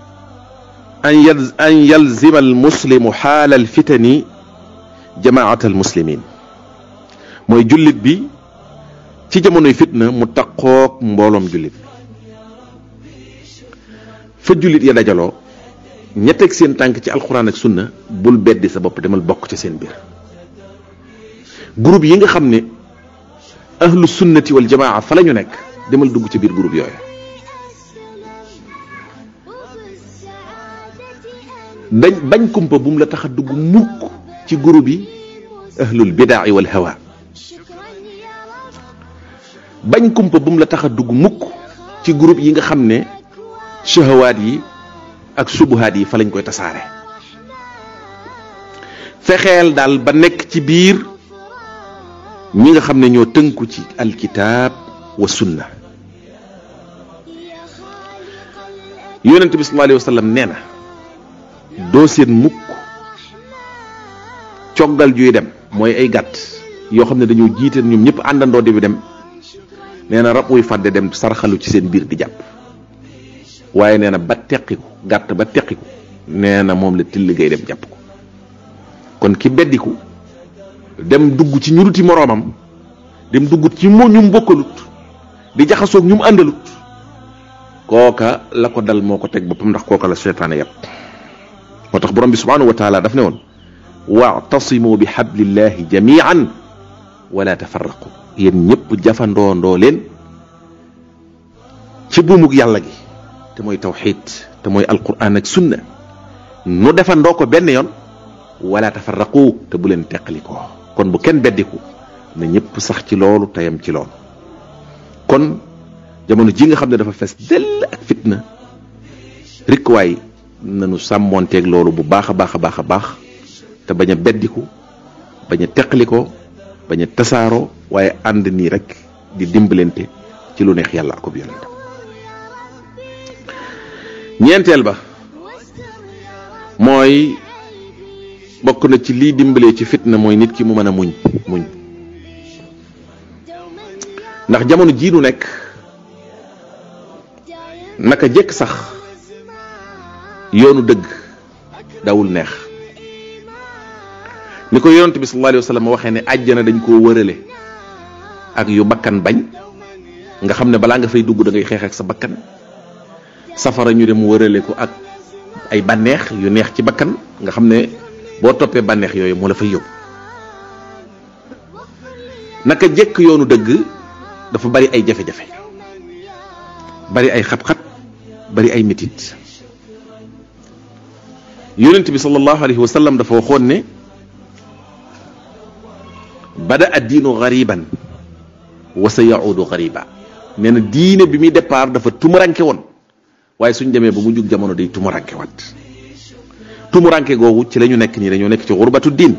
an yalzima al muslimu xaala al fitani jamaat al muslimin, mooy jullit bi ci jamonoy fitna mu taqoog mbooloom jullit bi. fa jullit ya dajaloo ña teg seen tànk ci alquran ak sunna, bul beddi sa bopp, demal bokk ci seen biir. groupe yi nga xam ne ahlu sunnati wal jamaa fa la ñu nekk, demal dugg ci biir groupe yooyu. bañ kumpa bu mu la tax a dugg mukk ci groupe yi ahlul bidaa wal hawa. bañ kumpa bu mu la tax a dugg mukk ci groupe yi nga xam ne shahawaat yi ak subuhaat yi fa lañ koy tasaare. fexeel daal ba nekk ci biir ñi nga xam ne ñoo tënku ci alkitab wa sunna. yonent bi sallallahu alayhi wa sallam nee na doo seen mukk coggal juy dem, mooy ay gàtt yoo xam ne dañoo jiite ñoom ñëpp àndandoo di dem, nee na rab wuy fàdde dem sarxalu ci seen biir di jàpp. waaye nee na ba teqiku gàtt ba teqiku, nee na moom la till gay dem jàpp ko. kon ki beddiku dem dugg ci ñuruti moroomam, dem dugg ci moo ñum bokkalut, di jaxasoog ñum àndalut, kooka la ko dal moo ko teg boppam, ndax kooka la seytaane yàpp. moo tax borom bi subhanahu wa taala daf ne woon wa'tasimu bi hablillahi jami'an wala tafarraqu, yéen ñëpp jafandoondoo leen ci buumug yàlla gi te mooy tawxid te mooy alquran ak sunna, nu defandoo ko benn yoon, wala tafarraqu te bu leen teqalikoo. kon bu kenn beddiku, na ñëpp sax ci loolu tayam ci loolu. kon jamono ji nga xam ne dafa fees dell ak fitna, rek waay nanu sàmmonteeg loolu bu baax a baax te bañ a beddiku, bañ a teqalikoo, bañ a tasaaroo, waaye ànd nii rek di dimbalante ci lu neex yàlla ak ko yonent. ñeenteel ba mooy bokk na ci lii dimbalee ci fitna, mooy nit ki mu mën a muñ ndax jamono jii nu nekk naka jekk sax yoonu dëgg dawul neex. ni ko yonent bi sallallahu alayhi wa sallam waxee ne àjjana dañ koo wërale ak yu bakkan bañ, nga xam ne balaa nga fay dugg da ngay xeex ak sa bakkan. safara ñu dem wërale ko ak ay bànneex yu neex ci bakkan, nga xam ne boo toppee bànneex yooyu moo la fay yóbbu. naka jekk yoonu dëgg dafa bari ay jafe-jafe, bari ay xat-xat, bari ay metit. yonent bi sallallahu alayhi wa sallam dafa waxoon ne bada ad-diinu gariban wa sa yaudu gariba nee na diine bi muy départ dafa tumuranke woon waaye suñ demee ba mu jug jamono day tumuranke wat tumuranke googu ci la ñu nekk nii dañoo nekk ci xurbatu diin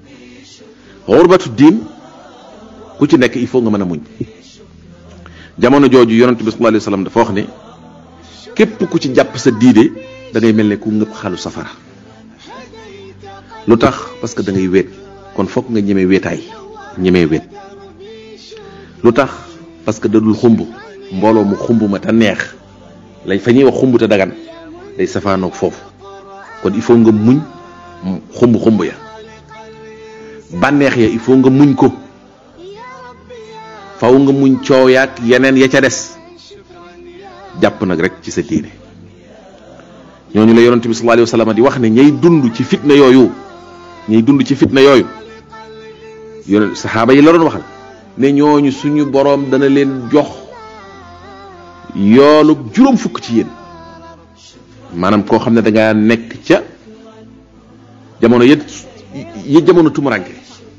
ku ci nekk il faut nga mën a muñ jamono jooju yonent bi sallallahu alayhi wasallam dafa wax ne képp ku ci jàpp sa diide da ngay mel ne ku ngëpp xalu safara lu tax parce que da ngay wéet kon fokk nga ñemee wéetaay ñemee wéet lu tax parce que da dul xumb mbooloo mu xumb ma te neex lañ fa ñuy wax xumb te dagan day safaanoog foofu kon il faut nga muñ xumb ya bànneex ya il faut nga muñ ko faw nga muñ coow yaak yeneen ya ca des jàpp nag rek ci sa diine ñooñu la yonent bi sallallahu alayhi wasallam di wax ne ñay dund ci fitna yooyu yonent saxaaba yi la doon waxal ne ñooñu suñu boroom dana leen jox yoolu juróom fukk ci yéen maanaam koo xam ne da ngaa nekk ca jamono yi jamono tumuranke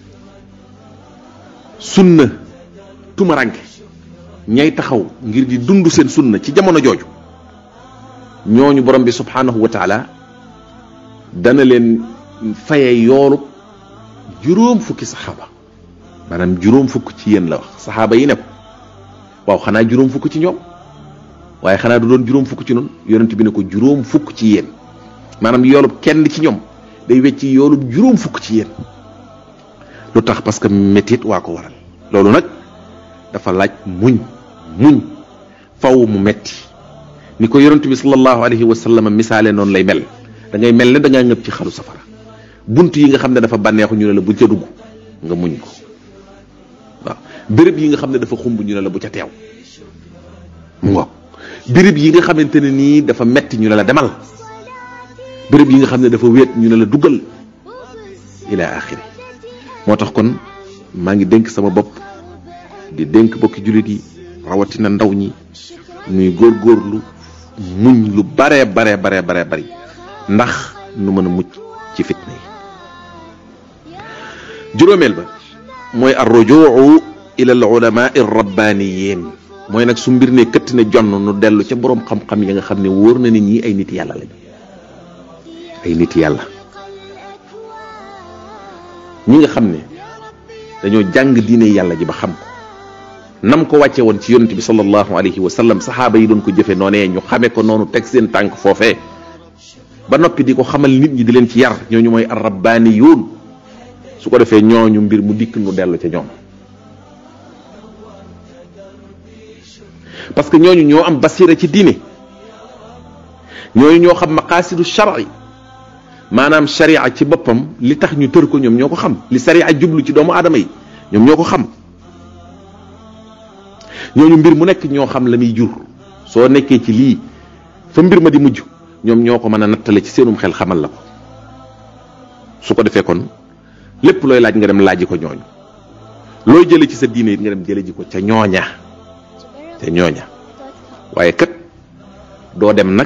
sunna tumuranke ñay taxaw ngir di dund seen sunna ci jamono jooju ñooñu borom bi subhanahu wa taala dana leen faye yoolu juróom fukki saxaaba maanaam juróom fukk ci yéen la wax saxaaba yi ne ko waaw xanaa juróom fukk ci ñoom waaye xanaa du doon juróom fukk ci noonu yonent bi ne ko juróom fukk ci yéen maanaam yoolub kenn ci ñoom day wecci yoolub juróom fukk ci yéen lu tax parce que métit waa ko waral loolu nag dafa laaj muñ faw mu metti ni ko yonent bi sallallahu alayhi wa sallam misaale noonu lay mel da ngay mel ne da ngaa ngëb ci xalu safara bunt yi nga xam ne dafa bànneexu ñu ne la bu ca dugg nga muñ ko waaw béréb yi nga xam ne dafa xumb ñu ne la bu ca teew mu ngoog béréb yi nga xamante ne nii dafa metti ñu ne la demal béréb yi nga xam ne dafa wéet ñu ne la duggal ila axiri moo tax kon maa ngi dénk sama bopp di dénk bokki jullit yi rawatina ndaw ñi ñuy góorgóorlu muñ lu bare bari ndax nu mën a mucc ci fitna yi juróomeel ba mooy ar-rujuu ila al-ulamaa ar-rabbaaniyiin mooy nag su mbir ne këtt ne jonn nu dellu ca boroom xam-xam yi nga xam ne wóor na nit ñi ay nit yàlla lañu ay nit yàlla ñi nga xam ne dañoo jàng diine yàlla ji ba xam ko nam ko wàcce woon ci yonent bi sallallahu alayhi wa sallam saxaaba yi doon ko jëfe noonee ñu xame ko noonu teg seen tànk foofee ba noppi di ko xamal nit ñi di leen ci yar ñooñu mooy ar-rabbaaniyuun su ko defee ñooñu mbir mu dikk nu dellu ca ñoom parce que ñooñu ñoo am basira ci diine ñooñu ñoo xam maqaasidu shar'i maanaam sharia ci boppam li tax ñu tër ko ñoom ñoo ko xam li sharia jublu ci doomu aadama yi ñoom ñoo ko xam ñooñu mbir mu nekk ñoo xam la muy jur soo nekkee ci lii fa mbir ma di mujj ñoom ñoo ko mën a nattale ci seenum xel xamal la ko su ko defee kon lépp looy laaj nga dem laaji ko ñooñu looy jële ci sa diine it nga dem jële ji ko ca ñooña waaye kat doo dem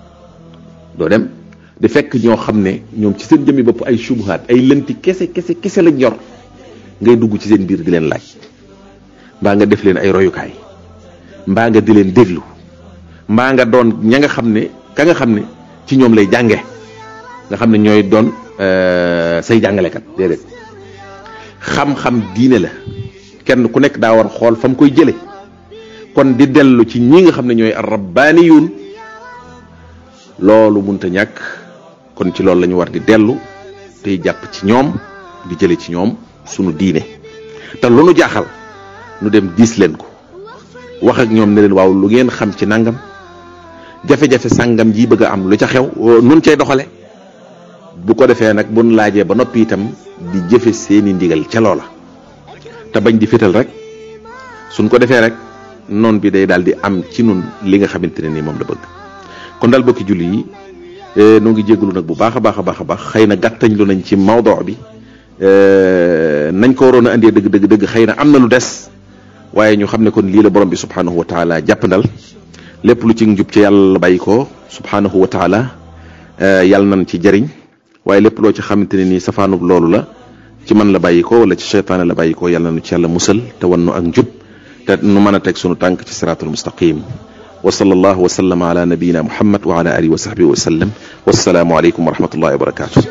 di fekk ñoo xam ne ñoom ci seen jëmmi bopp ay subuhaat ay lënti kese lañ yor ngay dugg ci seen biir di leen laaj mbaa nga def leen ay royukaay mbaa nga di leen déglu mbaa nga doon ka nga xam ne ci ñoom lay jànge nga xam ne ñooy doon say jàngalekat déedéet xam-xam diine la kenn ku nekk daa war xool fa mu koy jële kon di dellu ci ñi nga xam ne ñooy ar-rabbaaniyuun loolu munta ñàkk kon ci loolu la ñu war di dellu tey jàpp ci ñoom di jële ci ñoom sunu diine te lu nu jaaxal nu dem diis leen ko wax ak ñoom ne leen waaw lu ngeen xam ci nangam jafe-jafe sàngam ji bëgg a am lu ca xew nun cay doxale bu ko defee nag bu nu laajee ba noppi itam di jëfe seeni ndigal ca loola te bañ di fétal rek suñ ko defee rek noon bi day daal di am ci nun li nga xamante ne ni moom la bëgg kon daal bokki julli yi noo ngi jégalu nag bu baax a baax xëy na gàttañ lu nañ ci mawdoo bi nañ ko waroon a andee dëgg xëy na am na lu des waaye ñu xam ne kon lii la borom bi subhanahu wa taala jàppandal lépp lu ci njub ci yàlla bàyyi ko subhanahu wa taala yàlla nañ ci jëriñ waaye lépp loo ci xamante ne nii safaanub loolu la ci man la bàyyi ko wala ci seytaane la bàyyi ko yàlla nu ci yàlla musal te wan nu ak njub te nu mën a teg sunu tànk ci siraatul mustaqim wa sallallahu wa sallama ala nabiyina muhammad wa ala alihi wa sahbihi wa sallam wassalaamu aleykum wa rahmatullahi wa barakatuh.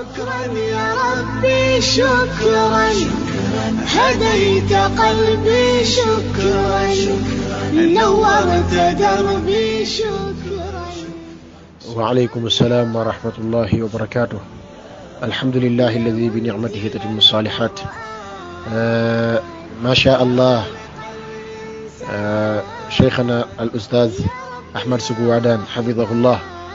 شكرا هديت قلبي شكرا نورت دربي شكرا. وعليكم السلام ورحمة الله وبركاته. الحمد لله الذي بنعمته تتم الصالحات. ما شاء الله شيخنا الأستاذ أحمد سقو وعدان حفظه الله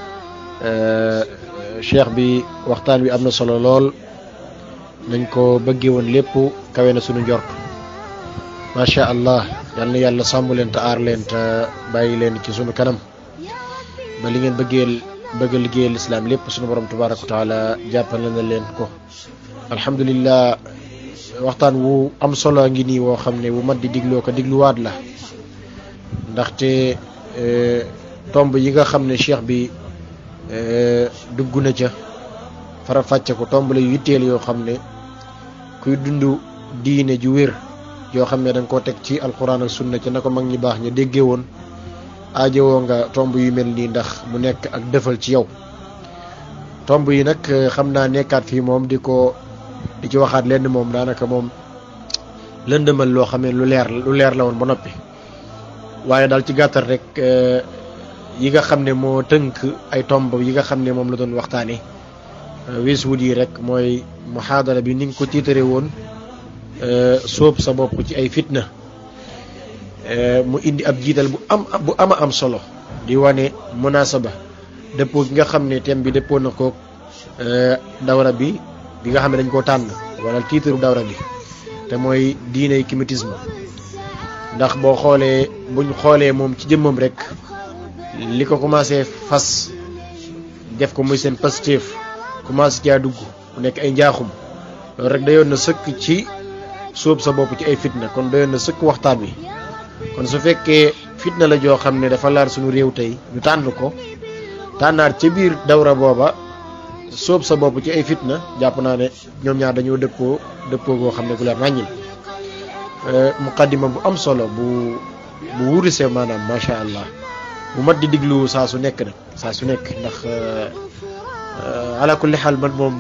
cheikh bi waxtaan wi am na solo lool nañ ko bëggee woon lépp kawe na sunu njort macha allah yal na yàlla sàmm leen te aar leen te bàyyi leen ci sunu kanam ba li ngeen bëgg a liggéeyal islam lépp sunu borom tabaraka wa taala jàppal na leen ko. alhamdulillah waxtaan wu am solo ngi nii woo xam ne wu mat di digloo ko digluwaat la ndaxte tomb yi nga xam ne cheikh bi dugg na ca fara fàcce ko tomb la yu yitteel yoo xam ne kuy dund diine ju wér yoo xam ne da nga koo teg ci alquran ak sunna ca na ko mag ñi baax ñu déggee woon aajowoo nga tomb yu mel nii ndax mu nekk ak defal ci yow. tomb yi nag xam naa nekkaat fii moom di ci waxaat lenn moom daanaka moom lëndëmal loo xam ne lu leer la woon ba noppi waaye daal ci gàttal rek yi nga xam ne moo tënk ay tomb yi nga xam ne moom la doon waxtaane weesuwut yi rek mooy muhaadara bi ni nga ko tiitare woon sóob sa bopp ci ay fitna mu indi ab jiital bu am solo di wane munasaba dëppoo gi nga xam ne thème bi dëppoo na ko dawra bi nga xam ne dañ koo tànn wala tiitaru dawra bi te mooy diiney kimétisme ndax buñ xoolee moom ci jëmmam rek li ko commencé fas def ko muy seen pastéef commencé caa dugg mu nekk ay njaaxum loolu rek dayoon na sëkk ci sóob sa bopp ci ay fitna kon dayoon na sëkk waxtaan wi kon su fekkee fitna la joo xam ne dafa laar suñu réew tey ñu tànn ko tànnaat ca biir dawra booba sóob sa bopp ci ay fitna jàpp naa ne ñoom ñaar dañoo dëppoo goo xam ne gu leer nàññil muqaddima bu am solo bu wurise maanaam macha allah bu mat di diglu saa su nekk ndax ala kulli xaal man moom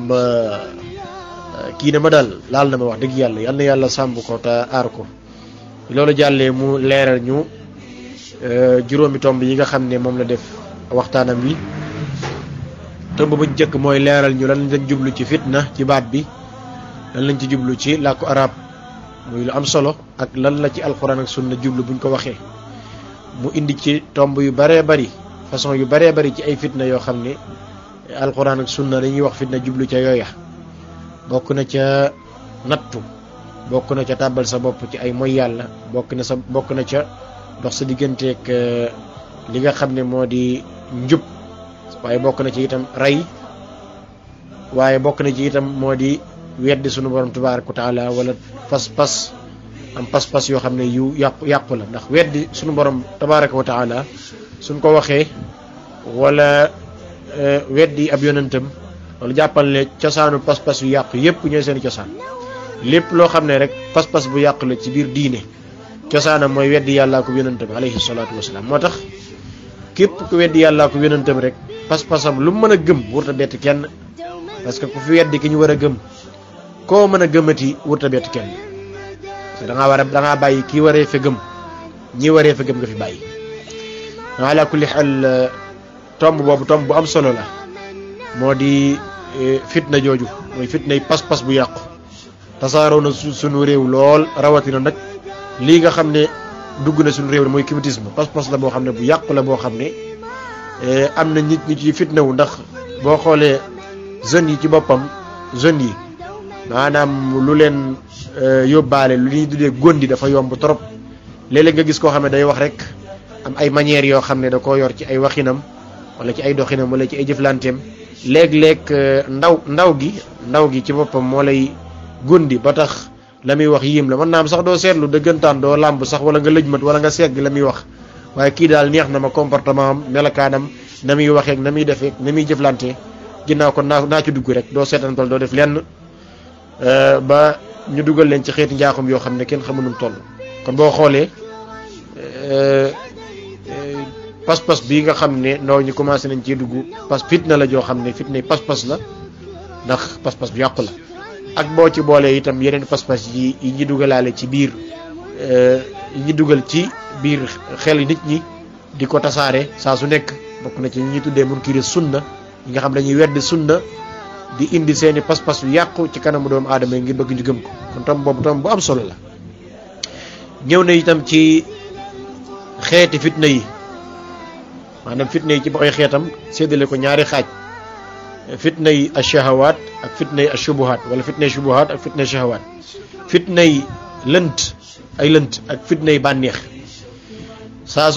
kii na ma daal laal na ma wax dëgg yàlla yal na yàlla sàmb ko te aar ko loolu jàllee mu leeral ñu juróomi tomb yi nga xam ne moom la def waxtaanam wi tomb bu njëkk mooy leeral ñu lan lañ jublu ci fitna ci baat bi lan lañ ci jublu ci làkku arab muy lu am solo ak lan la ci alquran ak sunna jublu buñ ko waxee mu indi ci tomb yu baree bari façon yu baree bari ci ay fitna yoo xam ne alquran ak sunna dañuy wax fitna jublu ca yooya bokk na ca nattu bokk na ca tàbbal sa bopp ci ay moy yàlla bokk na ca dox sa digganteeg li nga xam ne moo di njub waaye bokk na ci itam rey waaye bokk na ci itam moo di weddi sunu borom tabaaraka wa taala wala pas-pas yoo xam ne yu yàqu la ndax weddi sunu borom tabaaraka wa taala suñ ko waxee wala weddi ab yonentam loolu jàppal ne cosaanu pas-pas yu yàqu yépp ñooy seen cosaan lépp loo xam ne rek pas-pas bu yàqu la ci biir diine cosaanam mooy weddi yàllaa ko yonentam alayhi salaatu wasalaam moo tax képp ku weddi yàllaa ko yonentam rek pas-pasam lu mu mën a gëm wurta bett kenn parce que ku fi weddi ki ñu war a gëm koo mën a gëmati wurta bett kenn da ngaa bàyyi kii waree fa gëm ñi waree fa gëm nga fi bàyyi ala kulli xaal tomb boobu tomb bu am solo la moo di fitna jooju mooy fitnay pas-pas bu yàqu tasaaroo na suñu réew lool rawatina nag lii nga xam ne dugg na suñu réew mooy kimétisme pas-pas la boo xam ne bu yàqu la boo xam ne am na nit ñi ci fitnawu ndax boo xoolee jeunes yi ci boppam jeunes yi maanaam lu leen yóbbaale lu ñuy tuddee gondi dafa yomb trop léeg-léeg nga gis koo xam ne day wax rek am ay manières yoo xam ne da koo yor ci ay waxinam wala ci ay doxinam wala ci ay jëflanteem léeg-léeg ndaw gi ci boppam moo lay gondi ba tax la muy wax yéem la mën naa am sax doo seetlu dëggantaan doo làmb sax wala nga lëjmat wala nga segg la muy wax waaye kii daal neex na ma comportement am melakaanam na muy waxeek na muy defeek na muy jëflante ginnaaw kon naa ci dugg rek doo seetantal doo def lenn ba ñu dugal leen ci xeeti njaaxum yoo xam ne kenn xamu nu mu toll. kon boo xoolee pas-pas bii nga xam ne ndaw ñi commencé nañ cee dugg fitna la joo xam ne fitna pas-pas la ndax pas-pas bu yàqu la ak boo ci boolee itam yeneen pas-pas yi ñi dugalaale ci biir yi ñi dugal ci biir xel nit ñi di ko tasaare saa su nekk bokk na ci ñi ñuy tuddee munkiri sunna yi nga xam dañuy wedd sunna di indi seeni pas-pas yu yàqu ci kanamu doomu aadama yi ngir bëgg ñu gëm ko kon tomb boobu tomb bu am solo la. ñëw na itam ci xeeti fitna yi maanaam fitna yi ci ba koy xeetam séddale ko ñaari xaaj fitna yi ash-shahawaat ak fitna yi ash-shubuhaat wala fitna yi shubuhaat ak fitna yi shahawaat fitna yi lënt ak fitna yi bànneex saa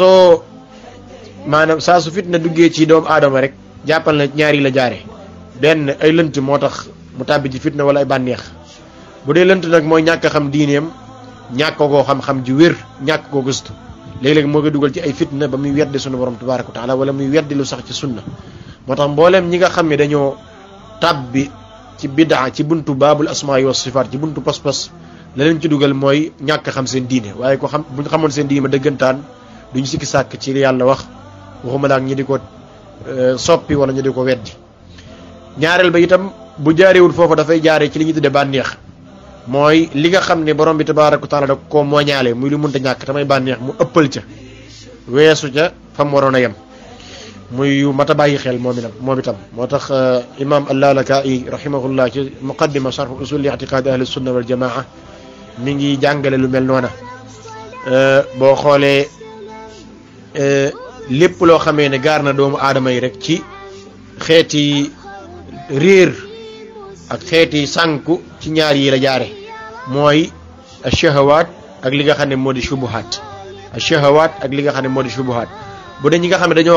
su fitna duggee ci doomu aadama rek jàppal na ñaari la jaare benn ay lënt moo tax mu tàbbi ci fitna wala ay bànneex bu dee lënt nag mooy ñàkk a xam diineem ñàkk koo xam-xam ji wér ñàkk koo gëstu léeg-léeg moo koy dugal ci ay fitna ba muy weddi sunu borom tabaaraka wa taala wala muy weddi lu sax ci sunna moo tax mbooleem ñi nga xam ne dañoo tàbbi ci bidaa ci buntu baabul asmaa wa sifaat ci buntu pas-pas la leen ci dugal mooy ñàkk xam seen diine waaye ko xam bu ñu xamoon seen diine ma dëggantaan duñu sikki sàkk ci li yàlla wax waxuma laak ñi di ko soppi wala ñu di ko weddi ñaareel ba itam bu jaarewul foofu dafay jaare ci li ñu tudde bànneex mooy li nga xam ne borom bi tabaaraka wa taala da koo mooñaale muy lu mënta ñàkk tamay bànneex mu ëppal ca weesu ca fa mu waroon a yem muy yu mat a bàyyi xel moom itam moo tax imam al-Lalaka'i rahimahullah ci muqaddima sharh usul i'tiqad ahli sunna wal jamaa mi ngi jàngale lu mel noona boo xoolee lépp loo xamee ne gaar na doomu aadama yi rek ci xeeti réer ak xeeti sànku ci ñaar yi la jaare mooy ash-shahawaat ak li nga xam ne moo di shubuhaat ash-shahawaat ak li nga xam ne moo di shubuhaat bu dee ñi nga xam ne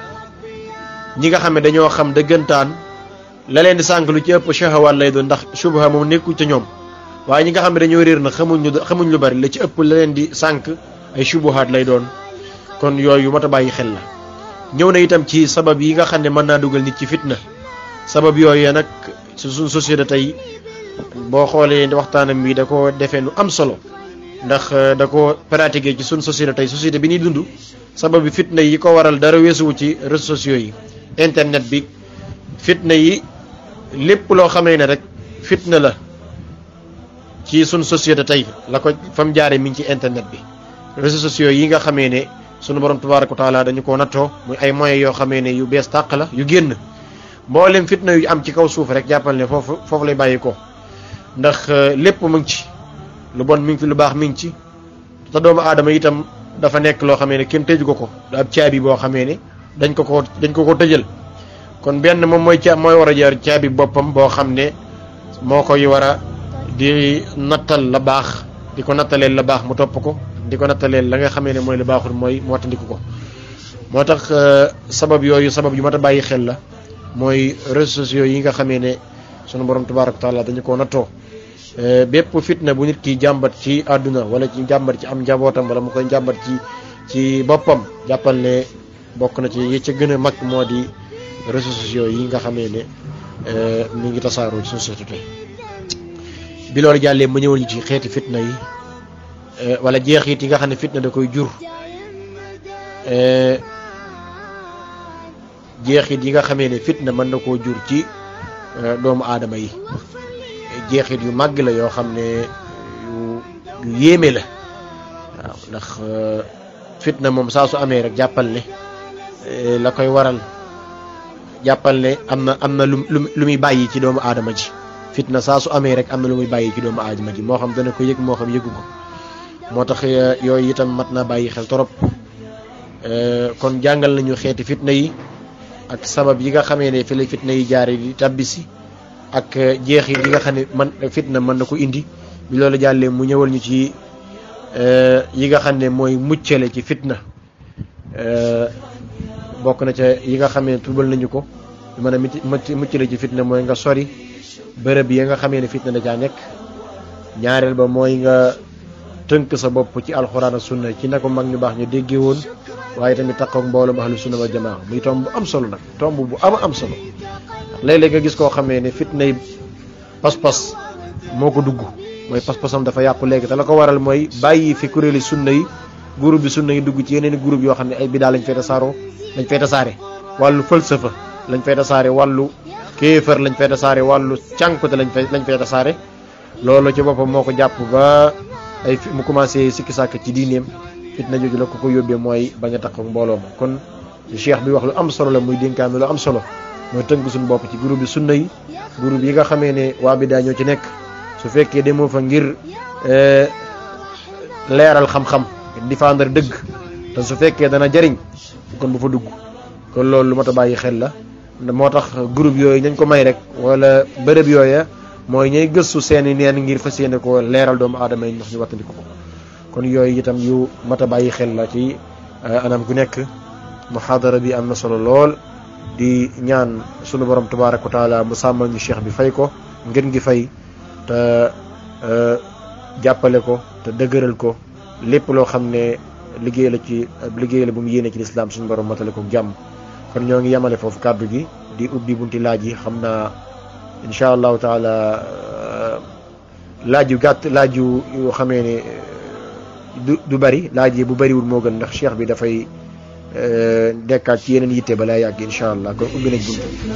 dañoo xam dëggantaan la leen di sànk lu ci ëpp shahawaat lay doon ndax shubuha moom nekkul ca ñoom waaye ñi nga xam ne dañoo réer na xamuñ lu bari la ci ëpp la leen di sànk ay shubuhaat lay doon kon yooyu mat a bàyyi xel la. ñëw na itam ci sabab yi nga xam ne mën naa dugal nit ci fitna sabab yooyu nag ci suñ société tey boo xoolee waxtaanam bi da ko defee lu am solo ndax da ko pratiquer ci suñ société tey société bi ñuy dund sabab bi fitna yi ko waral dara weesuwu ci réseaux sociaux yi internet bi fitna yi lépp loo xamee ne rek fitna la ci suñ société tey la ko fam jaare mi ngi ci internet bi réseaux sociaux yi nga xamee ne sunu borom tabaaraka wa taala dañu koo nattoo muy ay moyens yoo xamee ne yu bees tàq la yu génn mboolem fitna yu am ci kaw suuf rek jàppal ne foofu lay bàyyi ko ndax lépp mu ngi ci lu bon mi ngi fi lu baax mi ngi ci te doomu aadama itam dafa nekk loo xamee ne kenn tëju ko da ab caabi boo xamee ne dañ ko ko tëjal kon benn moom mooy war a jaar caabi boppam boo xam ne moo koy war a di nattal la baax di ko nattaleel la baax mu topp ko di ko nattaleel la nga xamee ne mooy la baaxul mooy mu wattandiku ko moo tax sabab yooyu sabab yu mat a bàyyi xel la mooy réseaux sociaux yi nga xamee ne sunu borom tabaaraka wa taala dañu koo nattoo bépp fitna bu nit ki jàmbat ci àdduna wala ci jàmbat ci am njabootam wala mu koy jàmbat ci boppam jàppal ne bokk na ci yi ca gën a mag moo di réseaux sociaux yi nga xamee ne mi ngi tasaaroo ci société tey bi loolu jàllee ma ñëwal ñu ci xeeti fitna yi wala jeexit yi nga xam ne fitna da koy jur jeexit yi nga xamee ne fitna mën na koo jur ci doomu aadama yi jeexit yu màgg la yoo xam ne yu yéeme la waaw ndax fitna moom saa su amee rek jàppal ne la koy waral jàppal ne am na lu muy bàyyi ci doomu aadama ji fitna saa su amee rek am na lu muy bàyyi ci doomu aadama ji moo xam dana ko yëg moo xam yëgu ko moo tax yooyu itam mat naa bàyyi xel torop kon jàngal nañu xeeti fitna yi ak sabab yi nga xamee ne fi la fitna yi jaare di tabbisi ak jeexit yi nga xam ne fitna mën na ko indi bi loolu jàllee mu ñëwal ñu ci yi nga xam ne mooy muccale ci fitna bokk na ca yi nga xam ne tubal nañu ko mën a muccale ci fitna mooy nga sori bërëb yi nga xamee ne fitna da caa nekk ñaareel ba mooy nga tënk sa bopp ci alxuraan ak sunna ci na ko mag ñu baax ñu déggee woon waaye tamit takkook mbooloo ahlu sunna wal jamaa muy tomb bu am solo nag tomb bu am solo léeg-léeg nga gis koo xamee ne fitnay pas-pas moo ko dugg mooy pas-pasam dafa yàqu léegi te la ko waral mooy bàyyi fi kuréeli sunna yi groupe bi sunna yi dugg ci yeneen groupe yoo xam ne ay bidaa lañ fay tasaare wàllu falsafa lañ fay tasaare wàllu kéefër lañ fay tasaare wàllu cànkute lañ fay tasaare loolu ci boppam moo ko jàpp ba ay mu commencé sikki sàkk ci diineem fitna jooju la ko yóbbee mooy bañ a tax ak mbooloo ma kon cheikh bi wax lu am solo la muy dénkaane lu am solo mooy tënk suñu bopp ci groupe bi sunna yi groupe yi nga xamee ne waa bidaa ñoo ci nekk su fekkee demoo fa ngir leeral xam-xam défendre dëgg te su fekkee dana jariñ kon bu fa dugg kon loolu lu mat a bàyyi xel la moo tax groupe yooyu nañ ko may rek wala bërëb yooya mooy ñay gëstu seeni neen ngir fas yéene ko leeral doomu aadama yi ndax ñu wattandiku ko kon yooyu itam yu mat a bàyyi xel la ci anam gu nekk muhaadara bi am na solo lool di ñaan sunu borom tabaaraka wa taala mu sàmmal ñu cheikh bi fay ko ngir ngi fay te jàppale ko te dëgëral ko lépp loo xam ne liggéey la bu mu yéene ci lislaam suñu borom matale ko jàmm kon ñoo ngi yemale foofu kàddu gi di ubbi bunti laaj yi xam naa insha allahu taala laaj yu gàtt laaj yu xamee ne du bari laaj yi bu bariwul moo gën ndax cheikh bi dafay dekkaat ci yeneen yitte balaa yàgg insha allah kon ubbi nañ buntu bi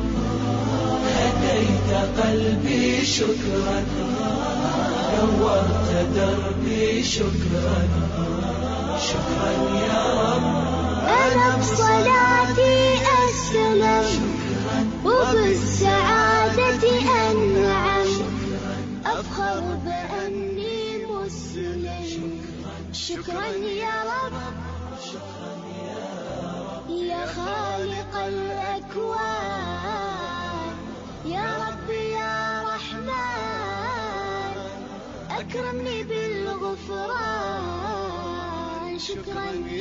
قلبي شكرا نورت دربي شكرا شكرا يا رب أنا بصلاتي أسلم وبالسعادة أنعم أفخر بأني مسلم شكرا يا رب يا خالق الأكوان يا رب يا رحمن أكرمني بالغفران شكرا